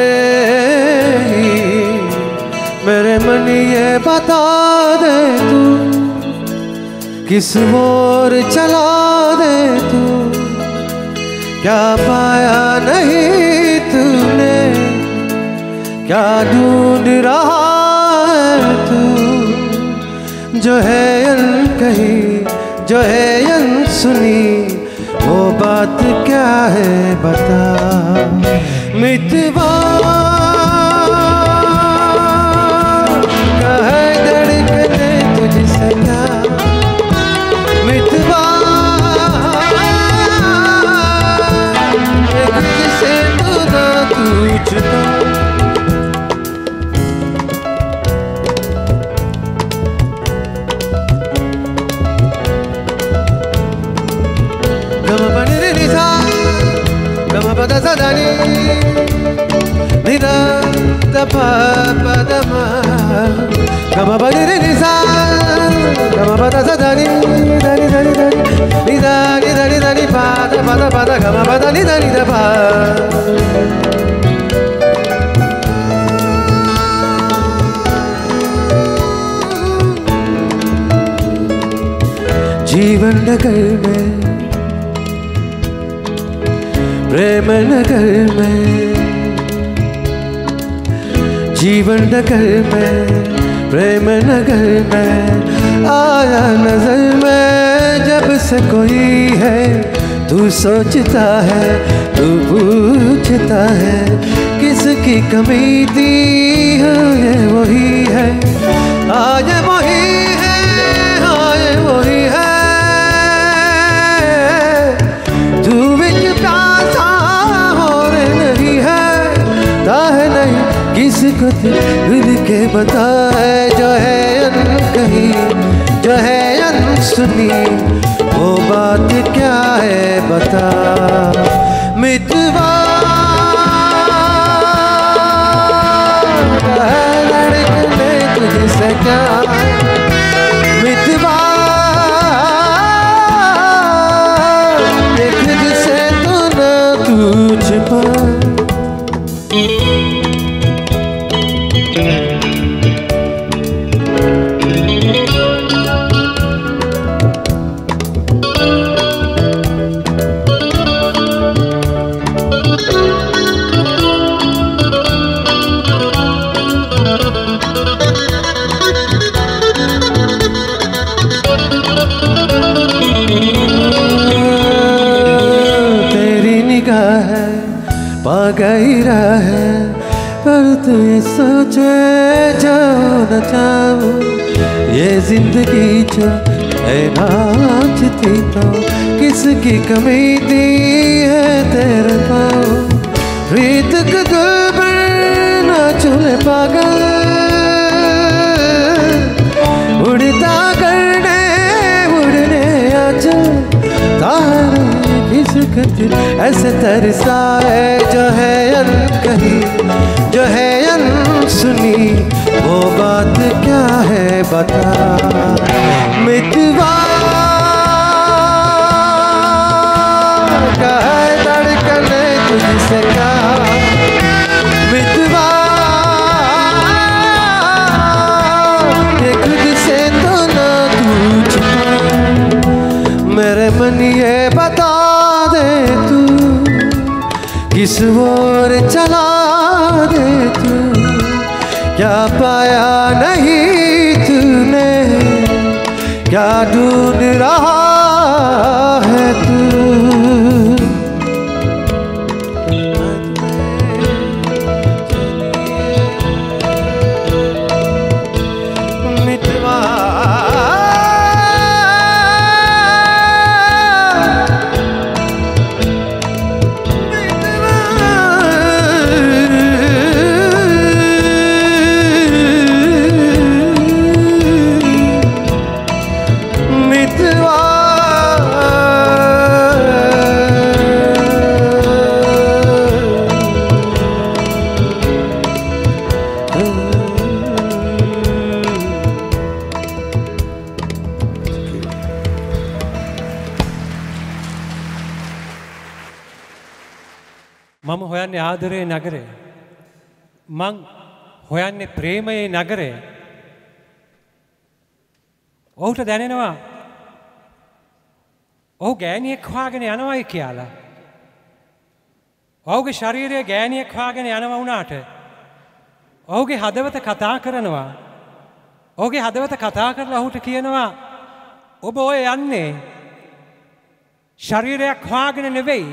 मेरे मन ये बता दे तू किस ओर चला दे तू क्या पाया नहीं तूने क्या ढूंढ रहा है तू जो है अनकही जो है अनसुनी वो बात क्या है बता मितवा कहे धड़कने तुझसे क्या मितवा तुझसे तो ना तुझको Pada sadani nida da pa pa da ma gama pa ni ni sa gama pada sadani dani dani dani nida nida nida ni pa da pa da pa da gama pada ni dani da pa जीवन नगर में प्रेम नगर में जीवन नगर में प्रेम नगर में आया नजर में जब से कोई है तू सोचता है तू पूछता है किसकी कमी दी है ये वही है आज वही है आज वही है तू बिच प्यासा और नहीं है ताहे नहीं किसको दिल के बताए जो है अनकही जो है अनसुनी वो बात क्या है बता मितवा लड़कने तुझसे क्या मितवा देख जिसे तो ना तुझ पर गहरा है पर तू ये सोचे जाओ न जाओ ये जिंदगी जो है नाचती तो किसकी कमी दी है तेरे पाओ रीत का गुलबर ना चूल्हे पागल उड़ता करने उड़ने आजा तारे ऐसे तरसा है जो है अनकही जो है अनसुनी वो बात क्या है बता मितवा का है धड़कने तुझसे क्या मितवा ये खुद से तो ना तुझ मेरे मन ये बता तू किस ओर चला दे तू क्या पाया नहीं तूने क्या ढूंढ रहा है तू मितवा
මම හොයන්නේ ආදරේ නගරය. මං හොයන්නේ ප්‍රේමයේ නගරය. ඔහුට දැනෙනවා ඔහු ගෑණියෙක් හොයාගෙන යනවායි කියලා. ඔහුගේ ශරීරය ගෑණියෙක් හොයාගෙන යනවා වුණාට ඔහුගේ හදවත කතා කරනවා. ඔහුගේ හදවත කතා කරලා ඔහුට කියනවා ඔබ ඔය යන්නේ ශරීරයක් හොයාගෙන නෙවෙයි.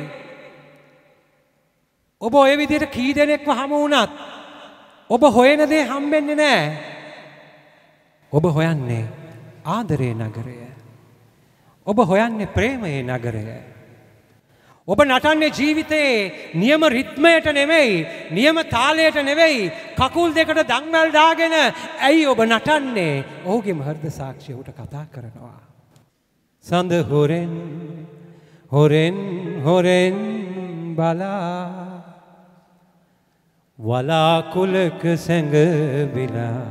ඔබ ඔය විදිහට කී දෙනෙක්ව හමු වුණත් ඔබ හොයන දේ හම්බෙන්නේ නැහැ. ඔබ හොයන්නේ ආදරේ නගරය. ඔබ හොයන්නේ ප්‍රේමයේ නගරය. ඔබ නටන්නේ ජීවිතේ නියම රිද්මයට නෙමෙයි, නියම තාලයට නෙවෙයි, කකුල් දෙකට දම්වැල් දාගෙන ඇයි ඔබ නටන්නේ? ඔහුගේ හෘද සාක්ෂිය උට කතා කරනවා. සඳ හොරෙන් හොරෙන් හොරෙන් බලා වලාකුලක සැඟවිලා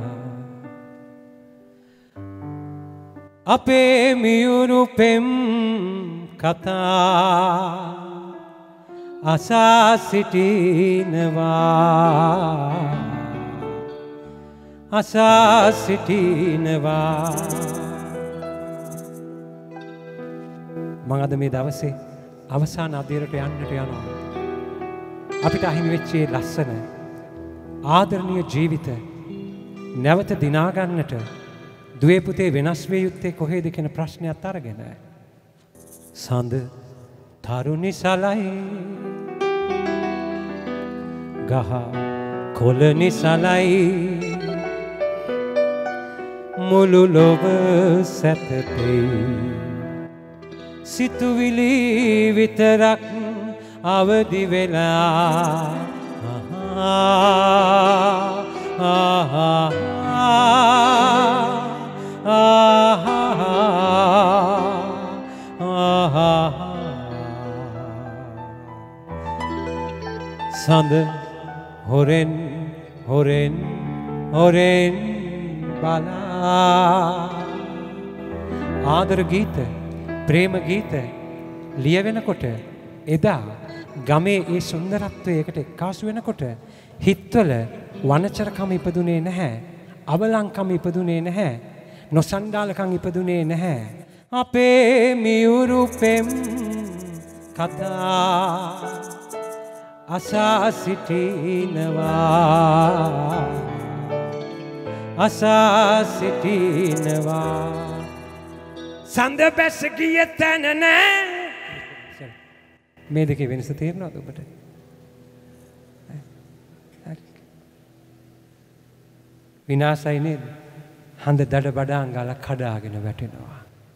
අපේ මියුරු පෙම් කතා අසා සිටිනවා අසා සිටිනවා. මම අද මේ දවසේ අවසාන අධීරයට යන්නට යනවා. අපිට අහිමි වෙච්ච ලස්සන ආදරණීය ජීවිත නැවත දිනා ගන්නට දුවේ පුතේ වෙනස් වේ යුත්තේ කොහේද කියන ප්‍රශ්නයත් අරගෙන සඳ තරුණි සලයි ගහ කොළ නිසලයි මුළු ලොව සැතපෙයි සිතුවිලි විතරක් අවදි වෙලා සඳ හොරෙන් හොරෙන් හොරෙන් බලා ආදර ගීත ප්‍රේම ගීත ලියවෙනකොට එදා ගමේ ඒ සුන්දරත්වයකට එක්කාසු වෙනකොට හිත්වල වනචරකම ඉපදුනේ නැහැ, අවලංකම ඉපදුනේ නැහැ, නොසන්ඩාලකම් ඉපදුනේ නැහැ. අපේ මියුරු පෙම් කතා අසා සිටිනවා අසා සිටිනවා. සඳ බැස ගිය තැන නෑ. මේ දෙකේ වෙනස තේරෙනවද ඔබට? විනාශයි නේද? හඳ දඩ බඩාන් ගාලා කඩාගෙන වැටෙනවා.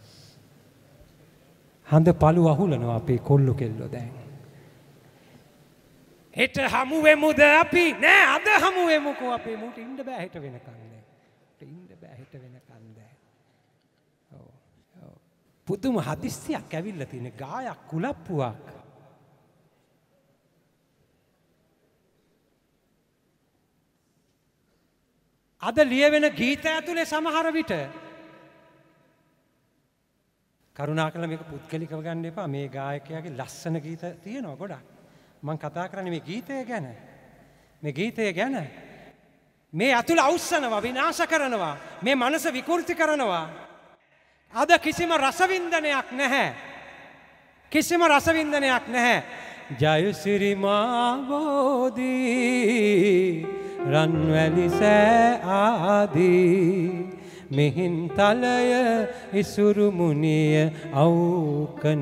හඳ පළු අහුලනවා අපේ කොල්ලු කෙල්ලෝ දැන්. හෙට හමු වෙමුද අපි? නෑ අද හමු වෙමුකෝ අපේ මුට ඉන්න බෑ හෙට වෙනකන් දැන්. ඉන්න බෑ හෙට වෙනකන් දැන්. ඔව්. ඔව්. පුදුම හදිස්සියක් ඇවිල්ලා තියෙන ගායක් කුලප්පුවක්. අද ලියවෙන ගීත ඇතුලේ සමහර විට කරුණාකරලා මේක පුද්ගලිකව ගන්න එපා. මේ ගායකයාගේ ලස්සන ගීත තියෙනවා ගොඩක්. මම කතා කරන්නේ මේ ගීතය ගැන. මේ ගීතය ගැන. මේ අතුල අවුස්සනවා, විනාශ කරනවා, මේ මනස විකෘති කරනවා. අද කිසිම රසවින්දනයක් නැහැ. කිසිම රසවින්දනයක් නැහැ. ජයසිරි මාබෝධි රන්වැලි සෑ ආදී මෙහින් තලය ඉසුරු මුනිය අවකන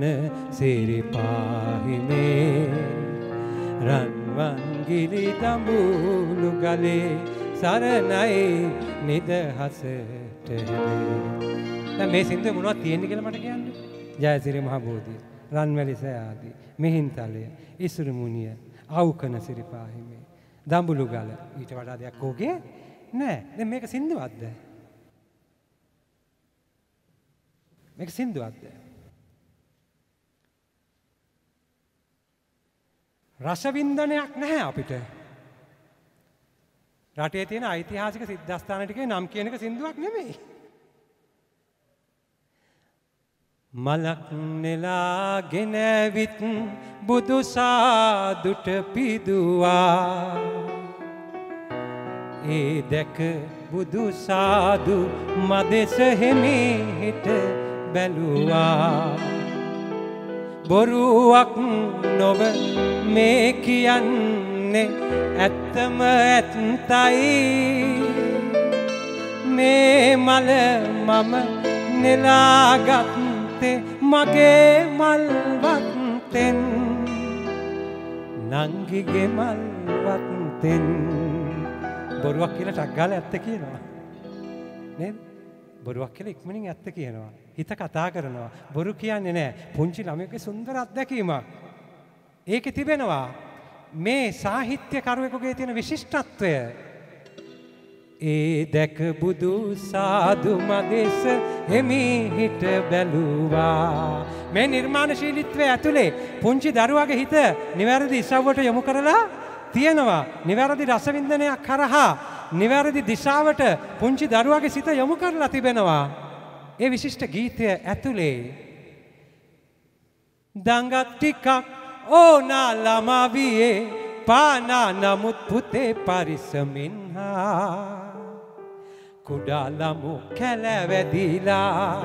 සිරිපාහිමේ රන්වන්ගිරි දඹුලු ගලේ සරණයි නිදහසට දැන් මේ සින්දුවේ මොනවද තියෙන්නේ කියලා මට කියන්න. ජයසිරි මහ බෝධිය රන්වැලි සෑ ආදී මෙහින් තලය ඉසුරු මුනිය අවකන සිරිපාහිමේ දඹුලු ගල ඊට වඩා දෙයක් ඕකේ නෑ. දැන් මේක සින්දුවක්ද? මේක සින්දුවක්ද? රසවින්දනයක් නැහැ අපිට. රටේ තියෙන ඓතිහාසික සිද්ධාස්ථාන ටිකේ නම් කියන එක සින්දුවක් නෙමෙයි. මලක් නෙලාගෙන ඇවිත් බුදු සාදුට පිදුවා ඒ දැක බුදු සාදු මදෙස හිමිහිට බැලුවා බොරුවක් නොව මේ කියන්නේ ඇත්තම ඇත්තයි මේ මල මම නෙලාගත්තේ මගේ මල්වත්තෙන් නංගිගේ මල්වත්තෙන් බොරුවක් කියලා ටක් ගාලා ඇත්ත කියනවා නේද බොරුවක් කියලා ඉක්මනින් ඇත්ත කියනවා හිත කතා කරනවා බොරු කියන්නේ නැහැ පුංචි ළමයෙකුගේ සුන්දර අත්දැකීමක් ඒකේ තිබෙනවා මේ සාහිත්‍ය කරුවෙකුගේ තියෙන විශිෂ්ටත්වය ඒ දැක බුදු සාදු මදෙස හිමිහිට බැලුවා මේ නිර්මාණශීලීත්වය ඇතුලේ පුංචි දරුවාගේ හිත නිවැරදි ඉසව්වට යොමු කරලා තියෙනවා නිවැරදි රසවින්දනයක් කරහා නිවැරදි දිශාවට පුංචි දරුවාගේ සිත යොමු කරලා තිබෙනවා ඒ විශිෂ්ට ගීතය ඇතුලේ දඟත් ටිකක් ඕනා ළමා වියේ පානා නමුත් පුතේ පරිස්සමින් හා කුඩා ළමු කැලවැදිලා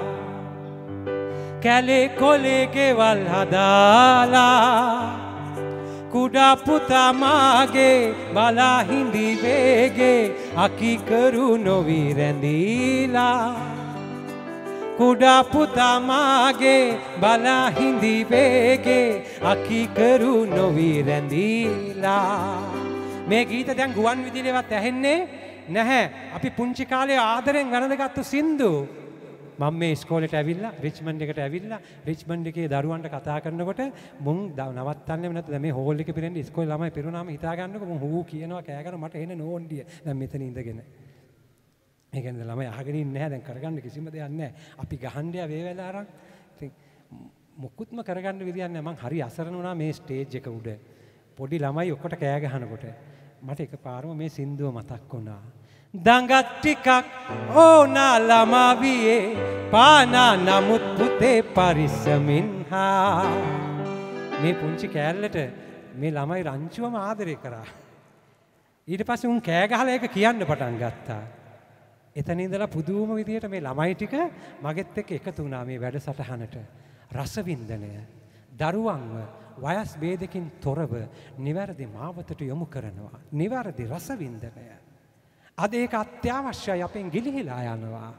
කැලේ කොලේ ගෙවල් හදාලා කුඩා පුතා මාගේ බලා හිඳි වේගේ අකිකරු නොවි රැඳීලා කුඩා පුතා මාගේ බලා හිඳි වේගේ අකිකරු නොවි රැඳීලා මේ ගීත දැන් ගුවන් විදුලියවත් ඇහෙන්නේ නැහැ අපි පුංචි කාලේ ආදරෙන් වැළඳගත්තු සින්දු මම මේ ඉස්කෝලේට ඇවිල්ලා රිච්මන්ඩ් එකට ඇවිල්ලා රිච්මන්ඩ් එකේ දරුවන්ට කතා කරනකොට මුන් නවත්තන්නේම නැත්නම් මේ හෝල් එකේ පිරෙන්න ඉස්කෝලේ ළමයි පිරුණාම හිතා ගන්නකො මුන් හූ කියනවා කෑ කරනවා මට එන්නේ නෝන්ඩිය දැන් මෙතන ඉඳගෙන ඒ කියන්නේ ළමයි අහගෙන ඉන්නේ නැහැ දැන් කරගන්න කිසිම දෙයක් නැහැ අපි ගහන්න යා වේ වෙලා අරන් ඉතින් මුකුත්ම කරගන්න විදියක් නැහැ මං හරි අසරණ වුණා මේ ස්ටේජ් එක උඩ පොඩි ළමයි ඔක්කොට කෑ ගහනකොට මට එකපාරම මේ සින්දුව මතක් වුණා දඟත් ටිකක් ඕනා ළමා වියේ පානා නමුත් පුතේ පරිස්සමින් හා මේ පුංචි කෑල්ලට මේ ළමයි රංචුවම ආදරය කරා ඊට පස්සේ උන් කෑ ගහලා ඒක කියන්න පටන් ගත්තා එතන ඉඳලා පුදුම විදියට මේ ළමයි ටික මගෙත් එක්ක එකතු වුණා මේ වැඩසටහනට රසවින්දනය දරුවන්ව වයස් ભેදකින් තොරව නිවැරදි මාවතට යොමු කරනවා නිවැරදි රසවින්දනය අද ඒක අත්‍යවශ්‍යයි අපෙන් ගිලිහිලා යනවා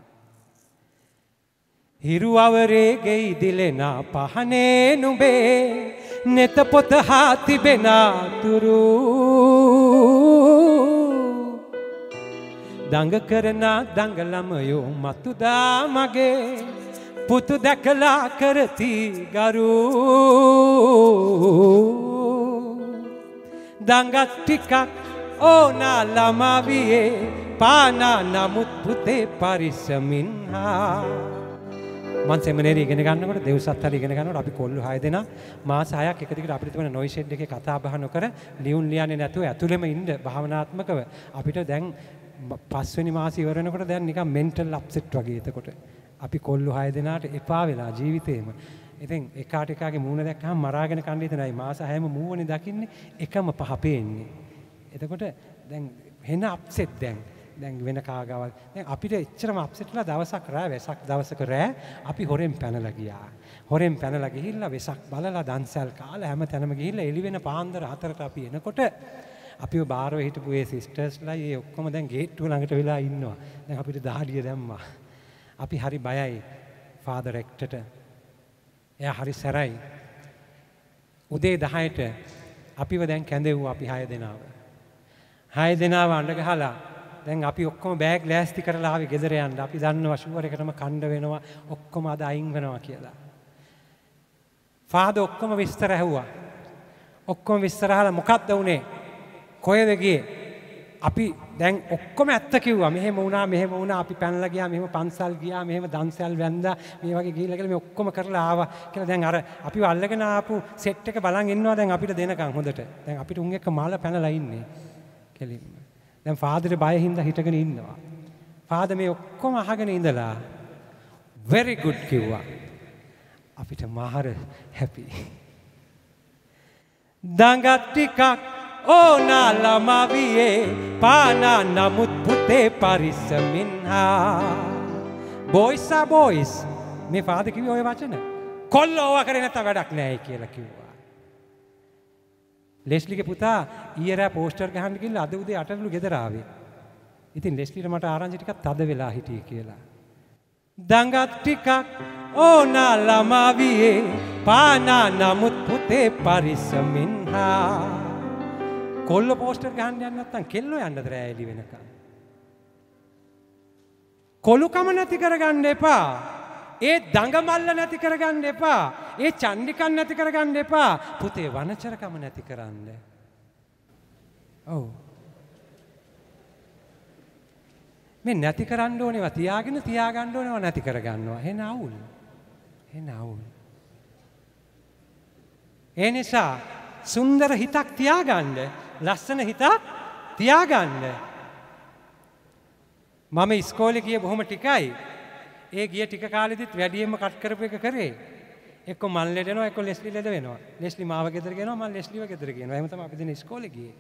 හිරුවවරේ ගෙයි දිලෙන පහනේ නුඹේ නෙත පොත හා තිබෙන තුරු දඟ කරන දඟලමයෝ මතුදා මගේ පුතු දැකලා කරති ගරු දඟත් ටිකක් ඕනා ළමා වියේ පානා නමුත් පුතේ පරිස්සමින් හා මං සෙමිනේරි ඉගෙන ගන්නකොට දෙව්සත්තර ඉගෙන ගන්නකොට අපි කොල්ලෝ හය දෙනා මාස හයක් එක දිගට අපිට තිබෙන නොයි ෂෙඩ් එකේ කතා බහ නොකර ලියුම් ලියන්නේ නැතුව ඇතුළෙම ඉන්න භාවනාත්මකව අපිට දැන් පස්වෙනි මාසෙ ඉවර වෙනකොට දැන් නිකන් මෙන්ටල් අප්සෙට් වගේ එතකොට අපි කොල්ලෝ හය දෙනාට එපා වෙලා ජීවිතේම ඉතින් එකාට එකාගේ මූණ දැක්කම මරාගෙන කන්න හිතනයි මාස හයම මූවනේ දකින්නේ එකම පහ පේන්නේ එතකොට දැන් වෙන අප්සෙට් දැන් දැන් වෙන කාගාවල් දැන් අපිට එච්චරම අප්සෙට්ලා දවසක් රෑ වෙසක් දවසක රෑ අපි හොරෙන් පැනලා ගියා හොරෙන් පැනලා ගිහිල්ලා වෙසක් බලලා දන්සල් කාලා හැම තැනම ගිහිල්ලා එළි වෙන පාන්දර හතරට අපි එනකොට අපිව බාරව හිටපු ඒ සිස්ටර්ස්ලා ඒ ඔක්කොම දැන් ගේට්ටුව ළඟට වෙලා ඉන්නවා දැන් අපිට දහඩිය දැම්මා අපි හරි බයයි ෆාදර් එක්ටට එයා හරි සැරයි උදේ දහයට අපිව දැන් කැඳෙව්වා අපි හය දෙනාව හය දෙනාව අඬ ගහලා දැන් අපි ඔක්කොම බෑග් ලෑස්ති කරලා ආවේ ගෙදර යන්න. අපි දන්නවා ෂුවර් එකටම කණ්ඩ වෙනවා ඔක්කොම අද අයින් වෙනවා කියලා. ෆාදර් ඔක්කොම විස්තර ඇහුවා. ඔක්කොම විස්තර අහලා මොකක්ද උනේ? කොහෙද ගියේ? අපි දැන් ඔක්කොම ඇත්ත කිව්වා. මෙහෙම වුණා මෙහෙම වුණා අපි පැනලා ගියා මෙහෙම පන්සල් ගියා මෙහෙම දන්සල් වැන්දා මේ වගේ ගිහිල්ලා කියලා මේ ඔක්කොම කරලා ආවා කියලා දැන් අර අපිව අල්ලගෙන ආපු සෙට් එක බලන් ඉන්නවා දැන් අපිට දෙනකන් හොඳට. දැන් අපිට උන් එක්ක මාළ පැනලා ඉන්නේ. කෙලින්ම. දැන් ෆාදරේ බය හින්දා හිටගෙන ඉන්නවා. ෆාදර් මේ ඔක්කොම අහගෙන ඉඳලා very good කිව්වා. අපිට මාර හැපි. දඟත් ටිකක් ඕනා ළමවියේ පානා නමුත් පුතේ පරිස්සමින් හා බොයිස් ආ බොයිස් මේ ෆාදර් කිව්වේ ඔය වචන කොල්ලෝ ඕවා කරේ නැත්නම් වැඩක් නැහැ කියලා කිව්වා. ලෙස්ලිගේ පුතා ඊයේ රෑ පෝස්ටර් ගහන්න ගිහලා අද උදේ අටලු ගෙදර ආවේ. ඉතින් ලෙස්ලිට මට ආරංචි ටිකක් තද වෙලා හිටියේ කියලා. දඟත් ටිකක් ඕනා ළමවියේ පානා නමුත් පුතේ පරිස්සමින් හා කොල්ල පෝස්ටර් ගහන්න යන්න නැත්නම් කෙල්ලෝ යන්නද රෑ එළි වෙනකන්. කොලුකම නැති කරගන්න එපා. ඒ දඟමල්ල නැති කරගන්න එපා. ඒ චණ්ඩිකන් නැති කරගන්න එපා. පුතේ වනචරකම නැති කරන්න. ඔව්. මේ නැති කරන්න ඕනේවා තියාගෙන තියාගන්න ඕනේවා නැති කරගන්නවා. එන අවුල්. එන අවුල්. ඒ නිසා සුන්දර හිතක් තියාගන්න. ලස්සන හිතක් තියාගන්න. මම ඉස්කෝලේ ගියේ බොහොම ටිකයි. ඒ ගිය ටික කාලෙදිත් වැඩියෙන්ම කට් කරපු එක කරේ. එක්ක මන් ලෙඩ වෙනවා, එක්ක ලෙස්ලි ලෙඩ වෙනවා. ලෙස්ලි මාව ගෙදර ගෙනවා, මම ලෙස්ලිව ගෙදර ගෙනවා. එහෙම තමයි අපි දින ඉස්කෝලේ ගියේ.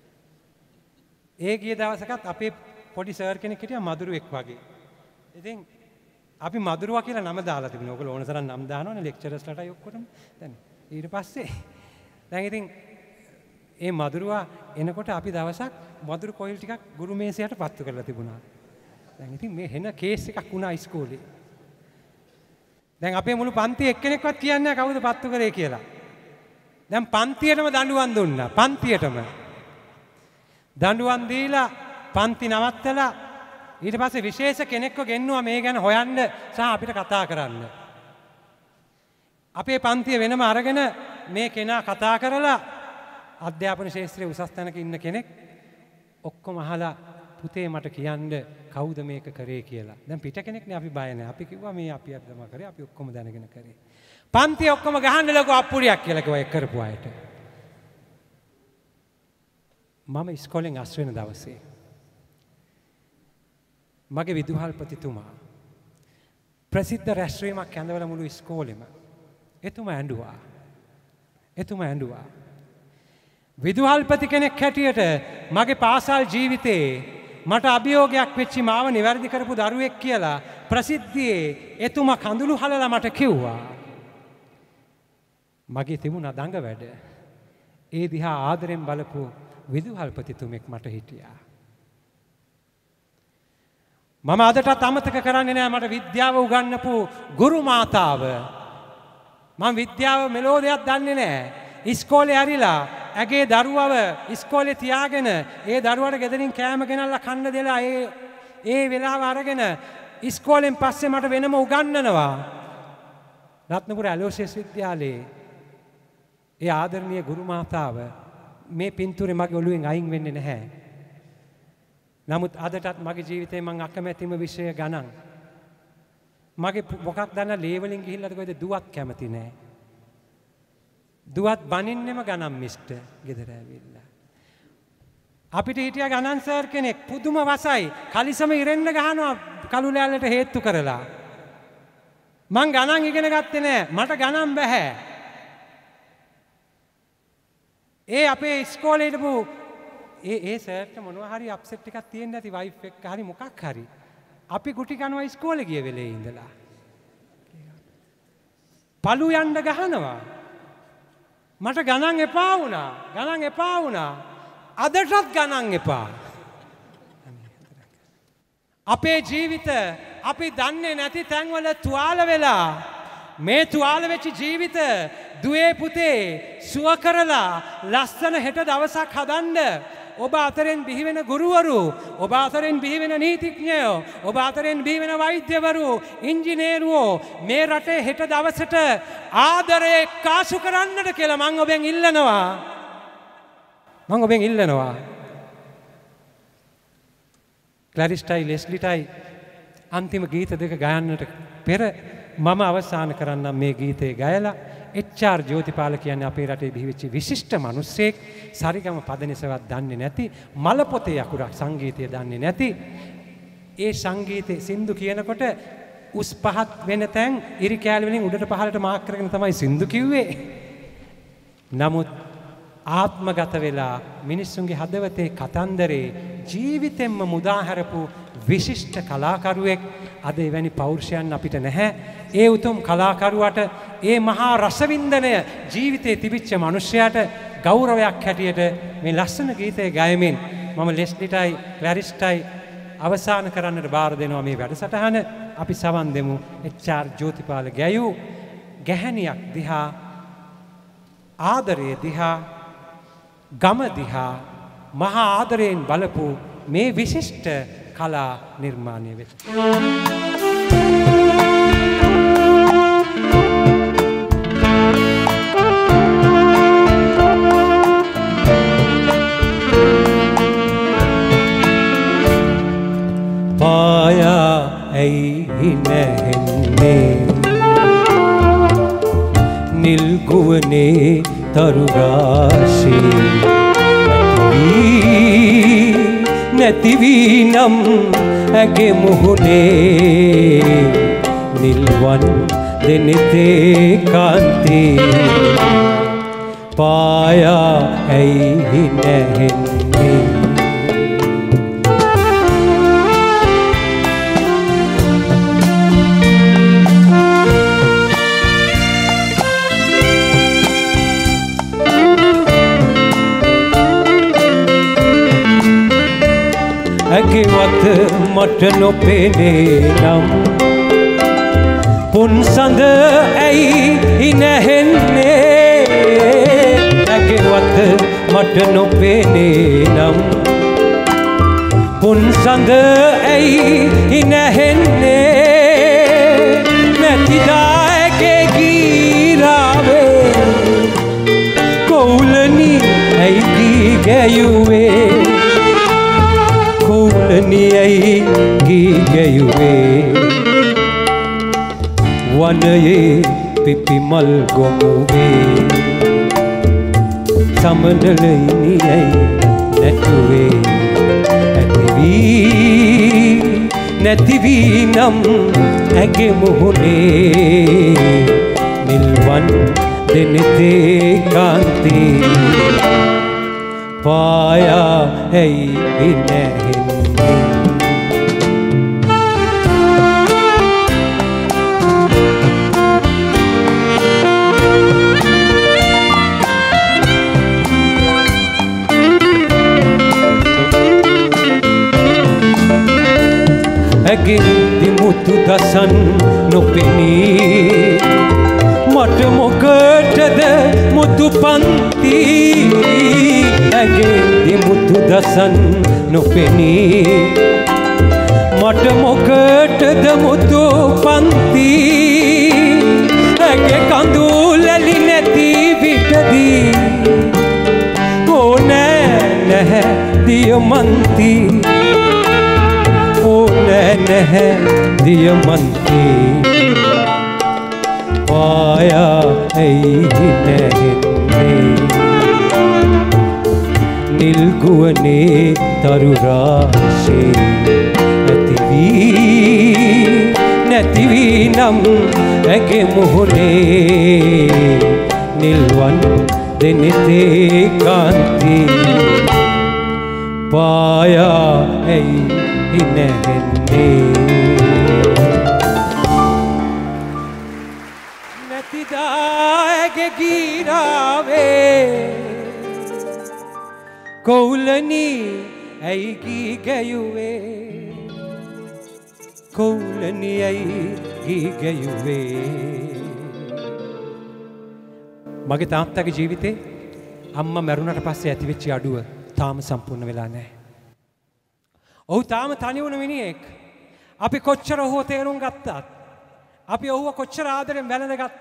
ඒ ගිය දවසකත් අපේ පොඩි සර් කෙනෙක් හිටියා මදුරුවෙක් වගේ. ඉතින් අපි මදුරුවා කියලා නම දාලා තිබුණා. ඔයගොල්ලෝ ඕන තරම් නම් දානවනේ ලෙක්චරර්ස්ලාටයි ඔක්කොටම. දැන් ඊට පස්සේ දැන් ඉතින් ඒ මදුරුවා එනකොට අපි දවසක් මදුරු කොයිල් ටිකක් ගුරු මේසයට පත්තු කරලා තිබුණා. දැන් ඉතින් මේ හෙන කේස් එකක් වුණා ඉස්කෝලේ. දැන් අපේ මුළු පන්තියේ එක්කෙනෙක්වත් කියන්නේ නැහැ කවුද පත්තු කරේ කියලා. දැන් පන්තියටම දඬුවම් දුන්නා. පන්තියටම දඬුවම් දීලා පන්ති නවත්තලා ඊට පස්සේ විශේෂ කෙනෙක්ව ගෙන්නුවා මේ ගැන හොයන්න සහ අපිට කතා කරන්න. අපේ පන්තිය වෙනම අරගෙන මේ කෙනා කතා කරලා අධ්‍යාපන ශාස්ත්‍රයේ උසස් තැනක ඉන්න කෙනෙක් ඔක්කොම අහලා පුතේ මට කියන්න කවුද මේක කරේ කියලා. දැන් පිට කෙනෙක්නේ අපි බය නැහැ. අපි කිව්වා මේ අපි අර තමයි කරේ. අපි ඔක්කොම දැනගෙන කරේ. පන්තිය ඔක්කොම ගහන්න ලකෝ අප්පුරියක් කියලා කිව්වා ඒක කරපු අයට. මම ඉස්කෝලෙන් අස් වෙන දවසේ මගේ විදුහල්පතිතුමා ප්‍රසිද්ධ රැස්වීමක් ඇඳවලා මුළු ඉස්කෝලෙම එතුමා ඇඬුවා. එතුමා ඇඬුවා. විදුහල්පති කෙනෙක් හැටියට මගේ පාසල් ජීවිතේ මට අභියෝගයක් වෙච්ච මාව නිවැරදි කරපු දරුවෙක් කියලා ප්‍රසිද්ධියේ එතුමා කඳුළු හලලා මට කිව්වා. මගේ තිබුණා දඟ වැඩ. ඒ දිහා ආදරෙන් බලපු විදුහල්පතිතුමෙක් මට හිටියා. මම අදටත් අමතක කරන්නේ නැහැ මට විද්‍යාව උගන්වපු ගුරු මාතාව. මම විද්‍යාව මෙලෝ දෙයක් දන්නේ නැහැ. ඉස්කෝලේ ඇරිලා ඇගේ දරුවව ඉස්කෝලේ තියාගෙන ඒ දරුවාට ගෙදරින් කෑම ගෙනල්ලා කන්න දෙලා ඒ ඒ වෙලාව අරගෙන ඉස්කෝලෙන් පස්සේ මට වෙනම උගන්වනවා. රත්නපුර ඇලෝසියස් විද්‍යාලයේ ඒ ආදරණීය ගුරු මාතාව මේ පින්තූරේ මගේ ඔළුවෙන් අයින් වෙන්නේ නැහැ. නමුත් අදටත් මගේ ජීවිතේ මං අකමැතිම විෂය ගණන්. මගේ මොකක් දන්න ලේවලින් ගිහිල්ලාද කොයිද දුවත් කැමති නැහැ. දුවත් බනින්නෙම ගණන් මිස්ටර් ගෙදර ඇවිල්ලා. අපිට හිටියා ගණන් සර් කෙනෙක් පුදුම වසයි. කලිසම ඉරෙන්න ගහනවා කළු ලෑල්ලට හේතු කරලා. මං ගණන් ඉගෙන ගත්තේ නැහැ. මට ගණන් බෑ. ඒ අපේ ඉස්කෝලේ හිටපු ඒ ඒ සර්ට මොනවා හරි අප්සෙට් එකක් තියෙන්න ඇති වයිෆ් එක්ක හරි මොකක් හරි. අපි ගුටි කනවා ඉස්කෝලේ ගිය වෙලේ ඉඳලා. පළු යන්න ගහනවා. මට ගණන් එපා වුණා. ගණන් එපා වුණා. අදටත් ගණන් එපා. අපේ ජීවිත අපි දන්නේ නැති තැන්වල තුවාල වෙලා මේ තුවාල වෙච්ච ජීවිත දුවේ පුතේ සුව කරලා ලස්සන හෙට දවසක් හදන්න ඔබ අතරින් බිහි වෙන ගුරුවරු, ඔබ අතරින් බිහි වෙන නීතිඥයෝ, ඔබ අතරින් බිහි වෙන වෛද්‍යවරු, ඉංජිනේරුවෝ මේ රටේ හෙට දවසට ආදරය කාසු කරන්නට කියලා මම ඔබෙන් ඉල්ලනවා. මම ඔබෙන් ඉල්ලනවා. ක්ලැරිස්ටයි ලෙස්ලිටයි අන්තිම ගීත දෙක ගයන්නට පෙර මම අවසන් කරන්නම් මේ ගීතේ ගයලා. එච් ආර් ජෝතිපාල කියන්නේ අපේ රටේ බිහිවෙච්ච විශිෂ්ට මිනිස්සෙක්. සරිගම පදනිසවත් දන්නේ නැති, මල පොතේ අකුරක් සංගීතය දන්නේ නැති. ඒ සංගීතේ සින්දු කියනකොට උස් පහත් වෙන තැන් ඉරි කෑලි වලින් උඩට පහළට මාක් කරගෙන තමයි සින්දු කිව්වේ. නමුත් ආත්මගත වෙලා මිනිස්සුන්ගේ හදවතේ කතන්දරේ ජීවිතෙන්ම මුදා හැරපු විශිෂ්ට කලාකරුවෙක් අද එවැනි පෞරුෂයන් අපිට නැහැ. ඒ උතුම් කලාකරුවට ඒ මහා රසවින්දනය ජීවිතේ තිබිච්ච මිනිසයාට ගෞරවයක් හැටියට මේ ලස්සන ගීතය ගයමින් මම ලෙස්ලිටයි ක්ලැරිස්ටයි අවසන් කරන්නට බාර දෙනවා මේ වැඩසටහන. අපි සවන් දෙමු එච්.ආර්. ජෝතිපාල ගැයූ ගැහැණියක් දිහා, ආදරය දිහා, ගම දිහා මහා ආදරයෙන් බලපු මේ විශිෂ්ට කලා නිර්මාණය වෙත.
පායා ඇයි නැහෙන්නේ නිල්ගුවනේ තරු රාශී නැති වී නම් ඇගේ මුහුණේ නිල්වන් දෙනෙතේ කාන්තේ පායා ඇයි නැහෙන්නේ ඇගේවත මට නොපෙනේ නම් පුන් සඳ ඇයි නැහෙන්නේ ඇගේවත මට නොපෙනේ නම් පුන් සඳ ඇයි නැහෙන්නේ නැතිදා ඇගේ ගීරාවේ කවුලනි ඇයි ගී ගැයුවේ කෝලනියයි ගී ගැයුවේ වනයේ පිපිමල් ගොමුවේ සමනලයිනියයි නැටුවේ ඇතිවී නැතිවී නම් ඇගේ මුහුණේ නිල්වන් දෙනෙතේ කාන්තේ පායා ඇයි නැහෙන්නේ ඇගේ දිමුතු දසන් නොපෙනී මට මොකටද මුතු පන්ති ඇගේ දිමුතු දසන් නොපෙනී මට මොකටද මුතු පන්ති ඇගේ කඳුලැලි නැති විටදී ඕනෑ නැහැ දියමන්ති ඕනෑ නැහැ දියමන්ති පායා ඇයි නැහෙන්නේ නිල්ගුවනේ තරු රාශී නැතිවී නැතිවී නම් ඇගේ මුහුණේ නිල්වන් දෙනෙතේ කාන්තේ පායා ඇයි නැහෙන්නේ නැතිදාගේ ගීරාවේ කෝලනි ඇයි ගී ගැයුවේ කෝලනි ඇයි ගී ගැයුවේ මගේ තාත්තගේ ජීවිතේ අම්මා මැරුණට පස්සේ ඇතිවෙච්ච අඩුව තාම සම්පූර්ණ වෙලා නැහැ. ඔහු තාම තනි වුණ මිනිහෙක්. අපි කොච්චර ඔහුව තේරුම් ගත්තත් අපි ඔහුව කොච්චර ආදරෙන් වැළඳ ගත්තත්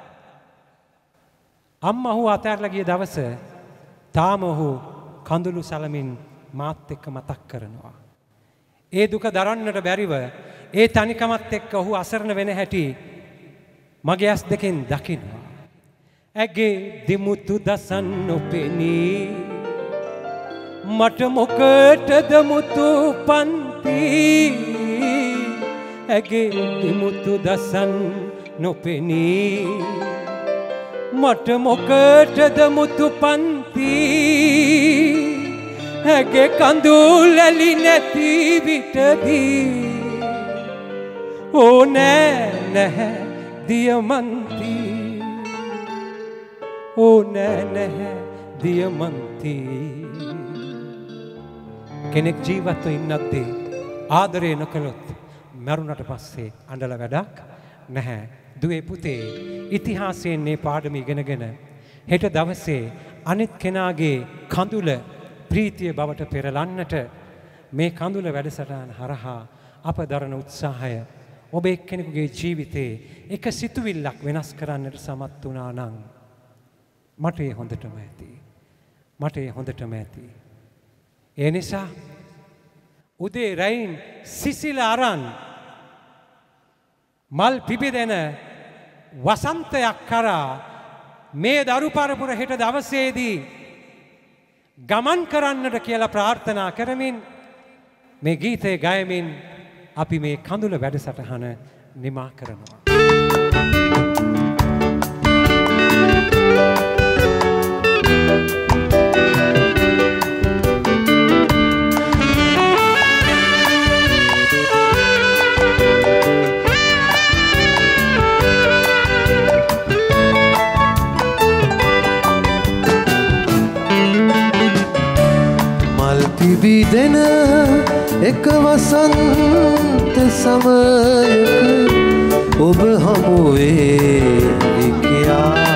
අම්මා ඔහුව අතහැරලා ගිය දවස තාම ඔහු කඳුළු සලමින් මාත් එක්ක මතක් කරනවා. ඒ දුක දරන්නට බැරිව ඒ තනිකමත් එක්ක ඔහු අසරණ වෙන හැටි මගේ ඇස් දෙකෙන් දකිනවා. ඇගේ දිමුතු දසන් නොපෙනී මට මොකටද මුතු පන්ති ඇගේ ඉමුතු දසන් නොපෙනී මට මොකටද මුතු පන්ති ඇගේ කඳුලැලි නැති විටදී ඕ නෑ නැහැ දියමන්ති ඕ නෑ නැහැ දියමන්ති කෙනෙක් ජීවත්ව ඉන්නද්දී ආදරය නොකළොත් මරුණට පස්සේ අඬලා වැඩක් නැහැ. දුවේ පුතේ ඉතිහාසයෙන් මේ පාඩම ඉගෙනගෙන හෙට දවසේ අනිත් කෙනාගේ කඳුල ප්‍රීතිය බවට පෙරලන්නට මේ කඳුල වැඩසටහන හරහා අප දරන උත්සාහය ඔබ එක්කෙනෙකුගේ ජීවිතේ එක සිතුවිල්ලක් වෙනස් කරන්නට සමත් වුණා නම් මට ඒ හොඳටම ඇති. මට ඒ හොඳටම ඇති. ඒ නිසා උදේ රැයින් සිසිල අරන් මල් පිබිදෙන වසන්තයක් කරා මේ දරු පරපුර හෙට දවසේදී ගමන් කරන්නට කියලා ප්‍රාර්ථනා කරමින් මේ ගීතය ගයමින් අපි මේ කඳුල වැඩසටහන නිමා කරනවා.
පිබිදෙන එක වසන්ත සමයක ඔබ හමුවේ විකියා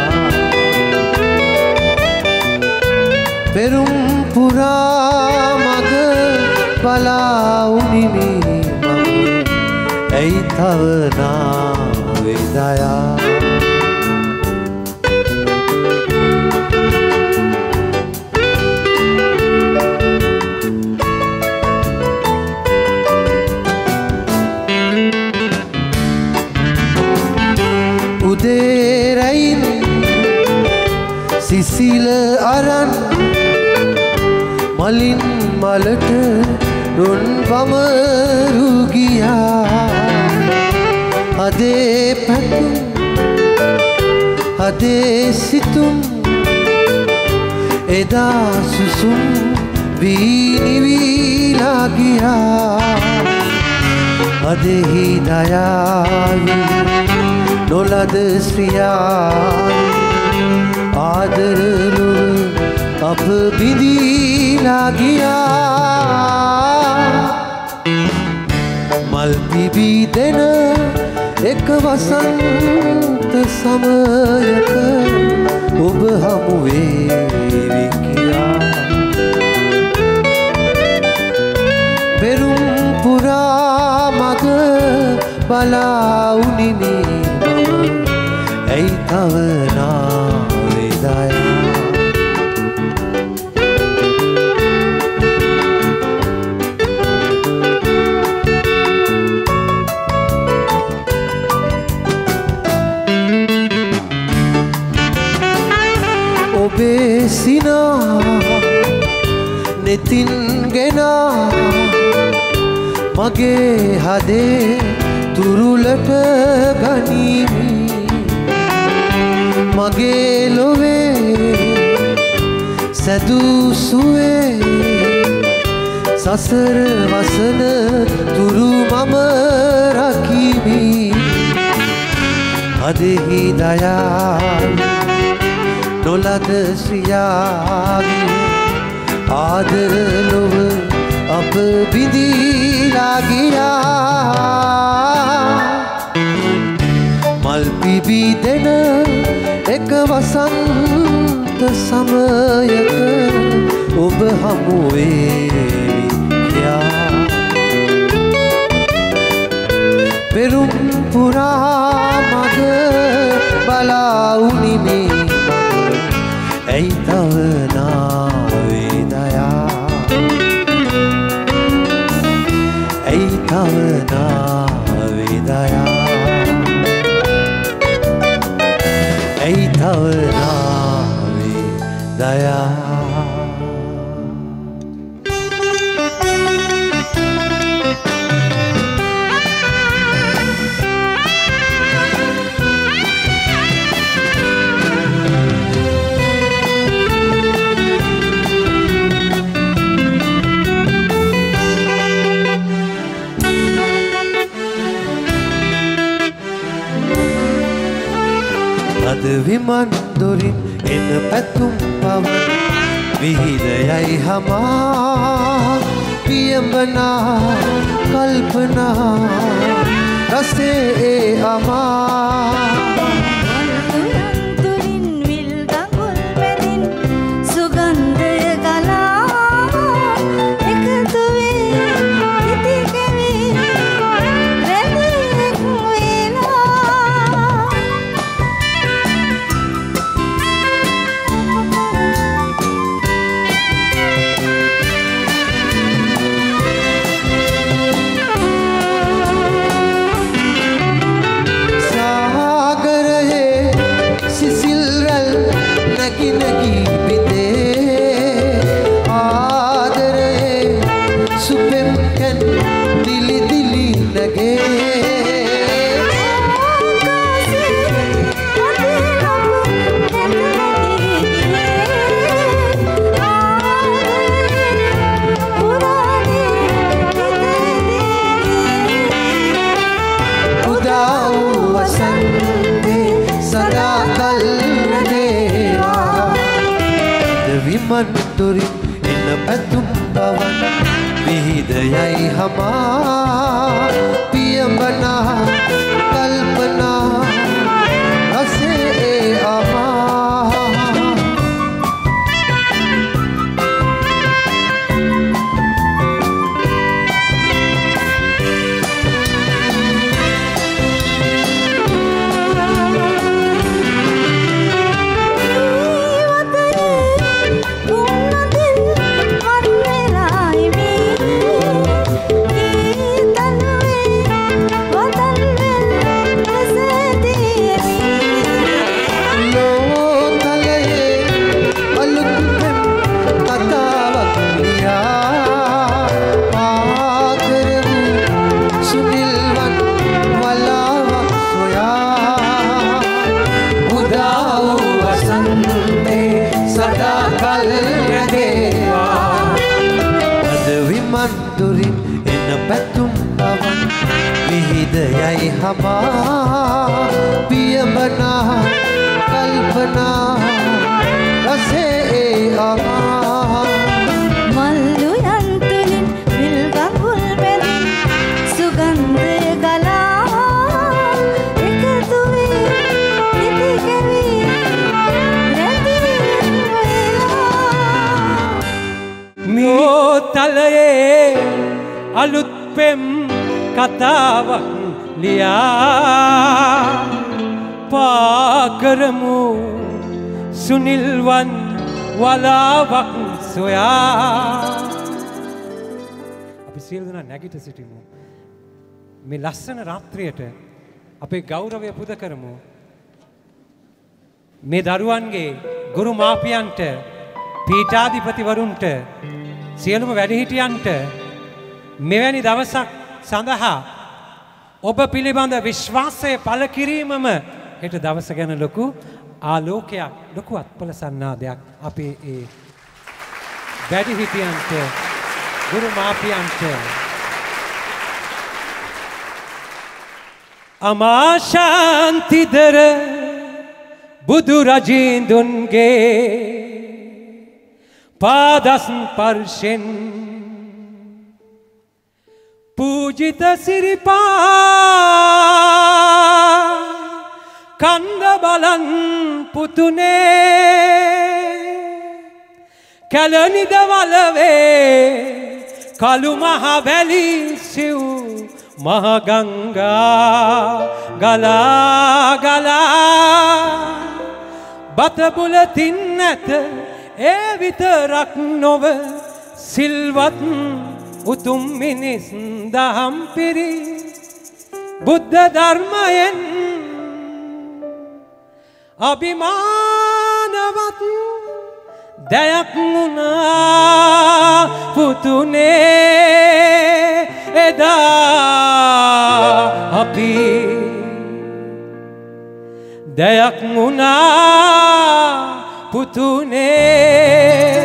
පෙරුම් පුරා මග බලා උනිමි මම ඇයි තව නාවේදයා උදේරයින් සිසිල අරන් මලින් මලට රොන් වමරු ගියා හදේ පැතුම් හදේ සිතුම් එදා සුසුම් වීනිවිලා ගියා හදෙහි දයාවි නොලද ශ්‍රියාවි ආදරලු අප බිඳීලා ගියා මල් පිබිදෙන එක වසන්ත සමයක ඔබ හමුවේ විකියා පෙරුම් පුරා මග බලා උනිමි ඇයි තව නාවේදයා ඔබේ සිනා නෙතින් ගෙනා මගේ හදේ තුරුලට ගනිමි මගේ ලොවේ සැදුසුවේ සසර වසන තුරු මම රකිමි හදෙහි දයාවි නොලද ශ්‍රියාවි ආදර ලොව අප බිඳීලා ගියා මල් පිබිදෙන එක වසන්ත සමයක ඔබ හමුවේ විකියා පෙරුම් පුරා මග බලා උනිමි ඇයි තව නාවේදයා ඇයි තව නාවේදයා ඇයි තව නාවේදයා අද විමන් දොරින් එන පැතුම් පවන් විහිදයයි හමා පියඹනා කල්පනා රසේ ඒ අමා මන්තුරින් එන පැතුම් පවන් විහිදයයි හමා පියඹනා කල්පනා රසේ ඒ අමා විහිදයයි හමා පියඹනා කල්පනා රසේ ඒ අමා
මල්ලු යන්තුලින් විල් ගඟුල් මැදින් සුගන්ධය ගලා එකතු වී ඉති කැවී රැඳී වෙලා
මේ තලයේ අලුත් පෙම් කතාවක් ලියා පාකරමු සුනිල්වන් වලාවක් සොයා අපි සියලු දෙනා නැගිට සිටිමු මේ ලස්සන රාත්‍රියට අපේ ගෞරවය පුද කරමු මේ දරුවන්ගේ ගුරු මාපියන්ට පීඨාධිපතිවරුන්ට සියලුම වැඩිහිටියන්ට මෙවැනි දවසක් සඳහා ඔබ පිළිබඳ විශ්වාසය පළ කිරීමම හෙට දවස ගැන ලොකු ආලෝකයක් ලොකු අත්පල සන්නාදයක් අපේ ඒ වැඩිහිටියන්ට ගුරු මාපියන්ට අමා ශාන්තිදර බුදු රජීඳුන්ගේ පාදස්පර්ශෙන් පූජිත සිරිපා කන්ද බලන් පුතුනේ කැලනිද වලවේ කළු මහ වැලි සිව් මහ ගංගා ගලා ගලා බත බුලතින් නැත ඒ විතරක් නොව සිල්වත් උතුම් මිනිස් දහම් පිරි බුද්ධ ධර්මයෙන් අභිමානවත් දයක් වුණා පුතුනේ එදා අපි දයක් වුණා පුතුනේ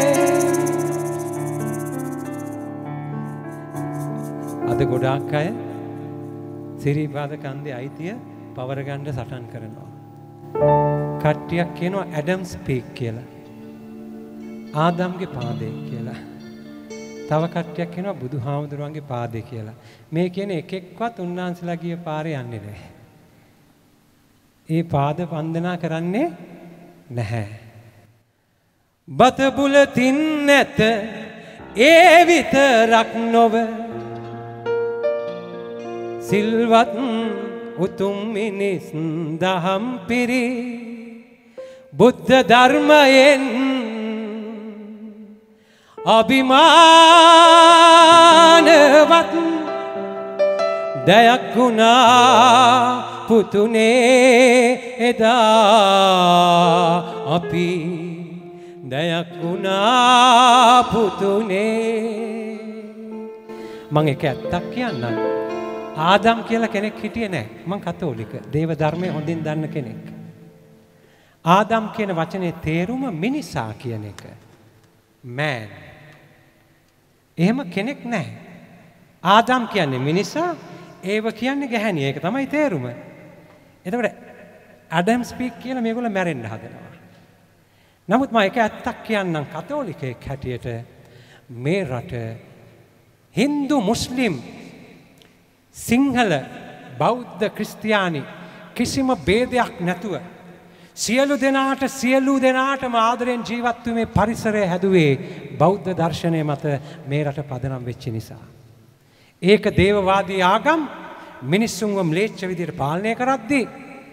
අද ගොඩාක් අය සිරිපාද කන්දේ අයිතිය පවර ගන්න සටන් කරනවා කට්ටියක් කියනවා ඇඩම්ස් පීක් කියලා. ආදම්ගේ පාදේ කියලා. තව කට්ටියක් කියනවා බුදුහාමුදුරුවන්ගේ පාදේ කියලා. මේ කියන එක එක්කවත් උන්වහන්සේලා ගිය පාරේ යන්නේ නැහැ. ඒ පාද වන්දනා කරන්නේ නැහැ. බත බුලතින් නැත ඒ විතරක් නොව සිල්වත් උතුම් මිනිස් දහම් පිරි බුද්ධ ධර්මයෙන් අභිමානවත් දයක් ගුණා පුතුනේ එදා අපි දයක් ගුණා පුතුනේ. මං එක ඇත්තක් කියන්නම්. ආදම් කියලා කෙනෙක් හිටියේ නැහැ. මං කතෝලික. දේව ධර්මය හොඳින් දන්න කෙනෙක්. ආදම් කියන වචනේ තේරුම මිනිසා කියන එක. man. එහෙම කෙනෙක් නැහැ. ආදම් කියන්නේ මිනිසා, ඒව කියන්නේ ගැහණිය. ඒක තමයි තේරුම. එතකොට ඇඩම් ස්පීක් කියලා මේගොල්ලෝ මැරෙන්න හදනවා. නමුත් මම එක ඇත්තක් කියන්නම් කතෝලිකයෙක් හැටියට මේ රට Hindu මුස්ලිම් සිංහල බෞද්ධ ක්‍රිස්තියානි කිසිම ભેදයක් නැතුව සියලු දෙනාට සියලු දෙනාටම ආදරෙන් ජීවත් වීමේ පරිසරය හැදුවේ බෞද්ධ දර්ශනය මත මේ රට පදනම් වෙච්ච නිසා. ඒක දේවවාදී ආගම් මිනිස්සුන්ව ම්ලේච්ඡ විදියට පාලනය කරද්දී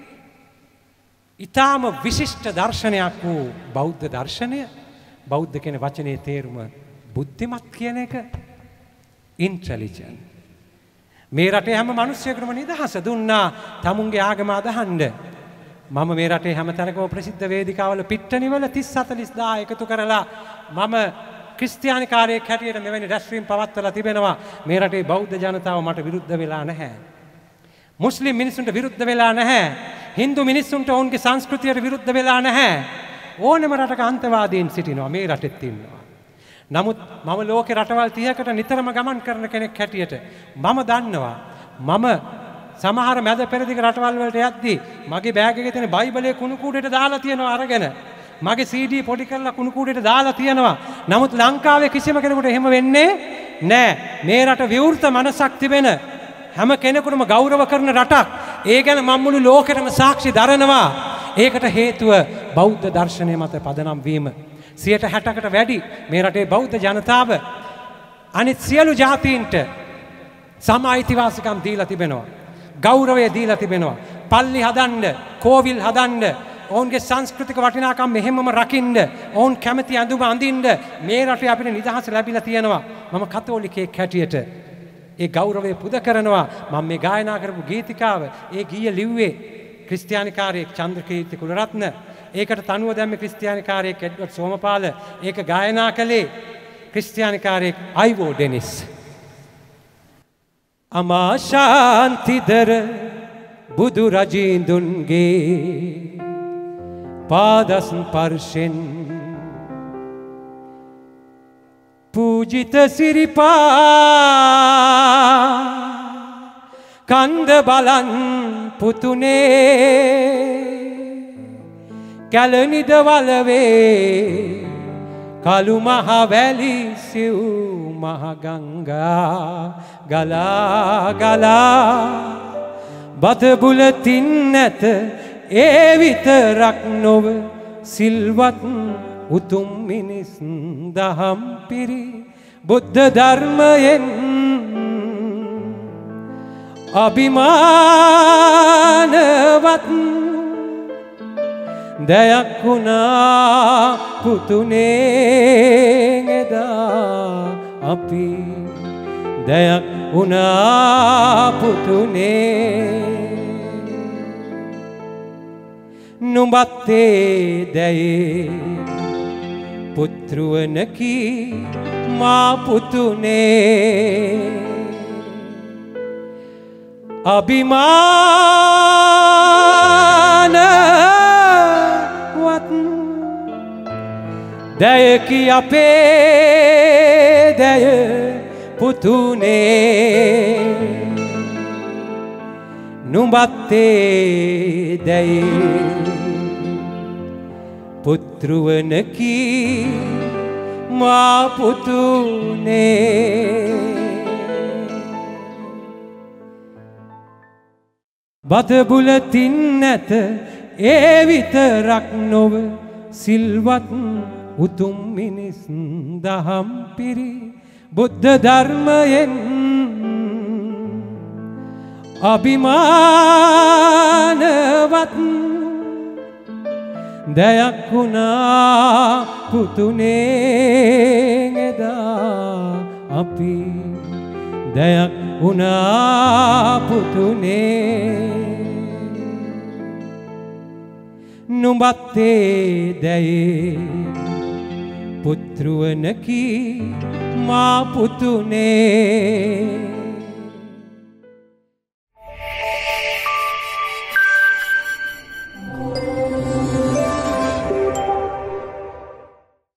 ඊටාම විශිෂ්ට දර්ශනයක් වූ බෞද්ධ දර්ශනය, බෞද්ධ කියන වචනේ තේරුම බුද්ධිමත් කියන එක, ඉන්ටෙලිජන්ට්. මේ රටේ හැම මිනිස්සෙකුටම නිදහස දුන්නා තමුන්ගේ ආගම අදහන්න. මම මේ රටේ හැමතැනකම ප්‍රසිද්ධ වේදිකාවල පිට්ටනිවල තිස් හතළිස් දාහ එකතු කරලා මම ක්‍රිස්තියානිකාරයෙක් හැටියට මෙවැනි රැස්වීම් පවත්වලා තිබෙනවා. මේ රටේ බෞද්ධ ජනතාව මට විරුද්ධ වෙලා නැහැ. මුස්ලිම් මිනිසුන්ට විරුද්ධ වෙලා නැහැ. Hindu මිනිසුන්ට ඔවුන්ගේ සංස්කෘතියට විරුද්ධ වෙලා නැහැ. ඕනෑම රටක අන්තවාදීන් සිටිනවා. මේ රටෙත් ඉන්නවා. නමුත් මම ලෝකේ රටවල් තිහකට නිතරම ගමන් කරන කෙනෙක් හැටියට මම දන්නවා මම සමහර මැද පෙරදිග රටවල් වලට යද්දී මගේ බෑග් එකේ තියෙන බයිබලයේ කුණු කූඩේට දාලා තියෙනවා අරගෙන. මගේ සී ඩී පොඩි කරලා කුණු කූඩේට දාලා තියෙනවා. නමුත් ලංකාවේ කිසිම කෙනෙකුට එහෙම වෙන්නේ නැහැ. මේ රට විවෘත මනසක් තිබෙන හැම කෙනෙකුටම ගෞරව කරන රටක්. ඒ ගැන මම මුළු ලෝකෙටම සාක්ෂි දරනවා. ඒකට හේතුව බෞද්ධ දර්ශනය මත පදනම් වීම. සියයට හැටකට වැඩි මේ රටේ බෞද්ධ ජනතාව අනිත් සියලු ජාතීන්ට සම අයිතිවාසිකම් දීලා තිබෙනවා. ගෞරවය දීලා තිබෙනවා. පල්ලි හදන්න, කෝවිල් හදන්න, ඔවුන්ගේ සංස්කෘතික වටිනාකම් මෙහෙමම රකින්න, ඔවුන් කැමති ඇඳුම අඳින්න මේ රටේ අපිට නිදහස ලැබිලා තියෙනවා. මම කතෝලිකයෙක් හැටියට ඒ ගෞරවය පුද කරනවා. මම මේ ගායනා කරපු ගීතිකාව, ඒ ගීය ලිව්වේ ක්‍රිස්තියානිකාරයෙක් චන්ද්‍රකීර්ති කුලරත්න. ඒකට තනුව දැම්මේ ක්‍රිස්තියානිකාරයෙක් එඩ්වඩ් සෝමපාල. ඒක ගායනා කළේ ක්‍රිස්තියානිකාරයෙක් අයිවෝ ඩෙනිස්. අමා ශාන්තිදර බුදු රජින්දුන්ගේ පාදස්පර්ශෙන් පූජිත සිරිපා කන්ද බලන් පුතුනේ කැලනිද වලවේ කළු මහ වැලි සිව් මහ ගංගා ගලා ගලා බත බුලතින් නැත ඒ විතරක් නොව සිල්වත් උතුම් මිනිස් දහම් පිරි බුද්ධ ධර්මයෙන් අභිමානවත් දයක් වුණා පුතුනේ එදා අපි දයක් වුණා පුතුනේ නුඹත් ඒ දැයේ පුත්‍රවනකි මා පුතුනේ අභිමානවත් දැයකි අපේ දැය පුතුනේ නුඹත් ඒ දැයේ පුත්‍රවනකි මා පුතුනේ බත බුලතින් නැත ඒ විතරක් නොව සිල්වත් උතුම් මිනිස් දහම් පිරි බුද්ධ ධර්මයෙන් අභිමානවත් දයක් වුණා පුතුනේ එදා අපි දයක් වුණා පුතුනේ නුඹත් ඒ දැයේ පුත්‍රවනකි මා පුතුනේ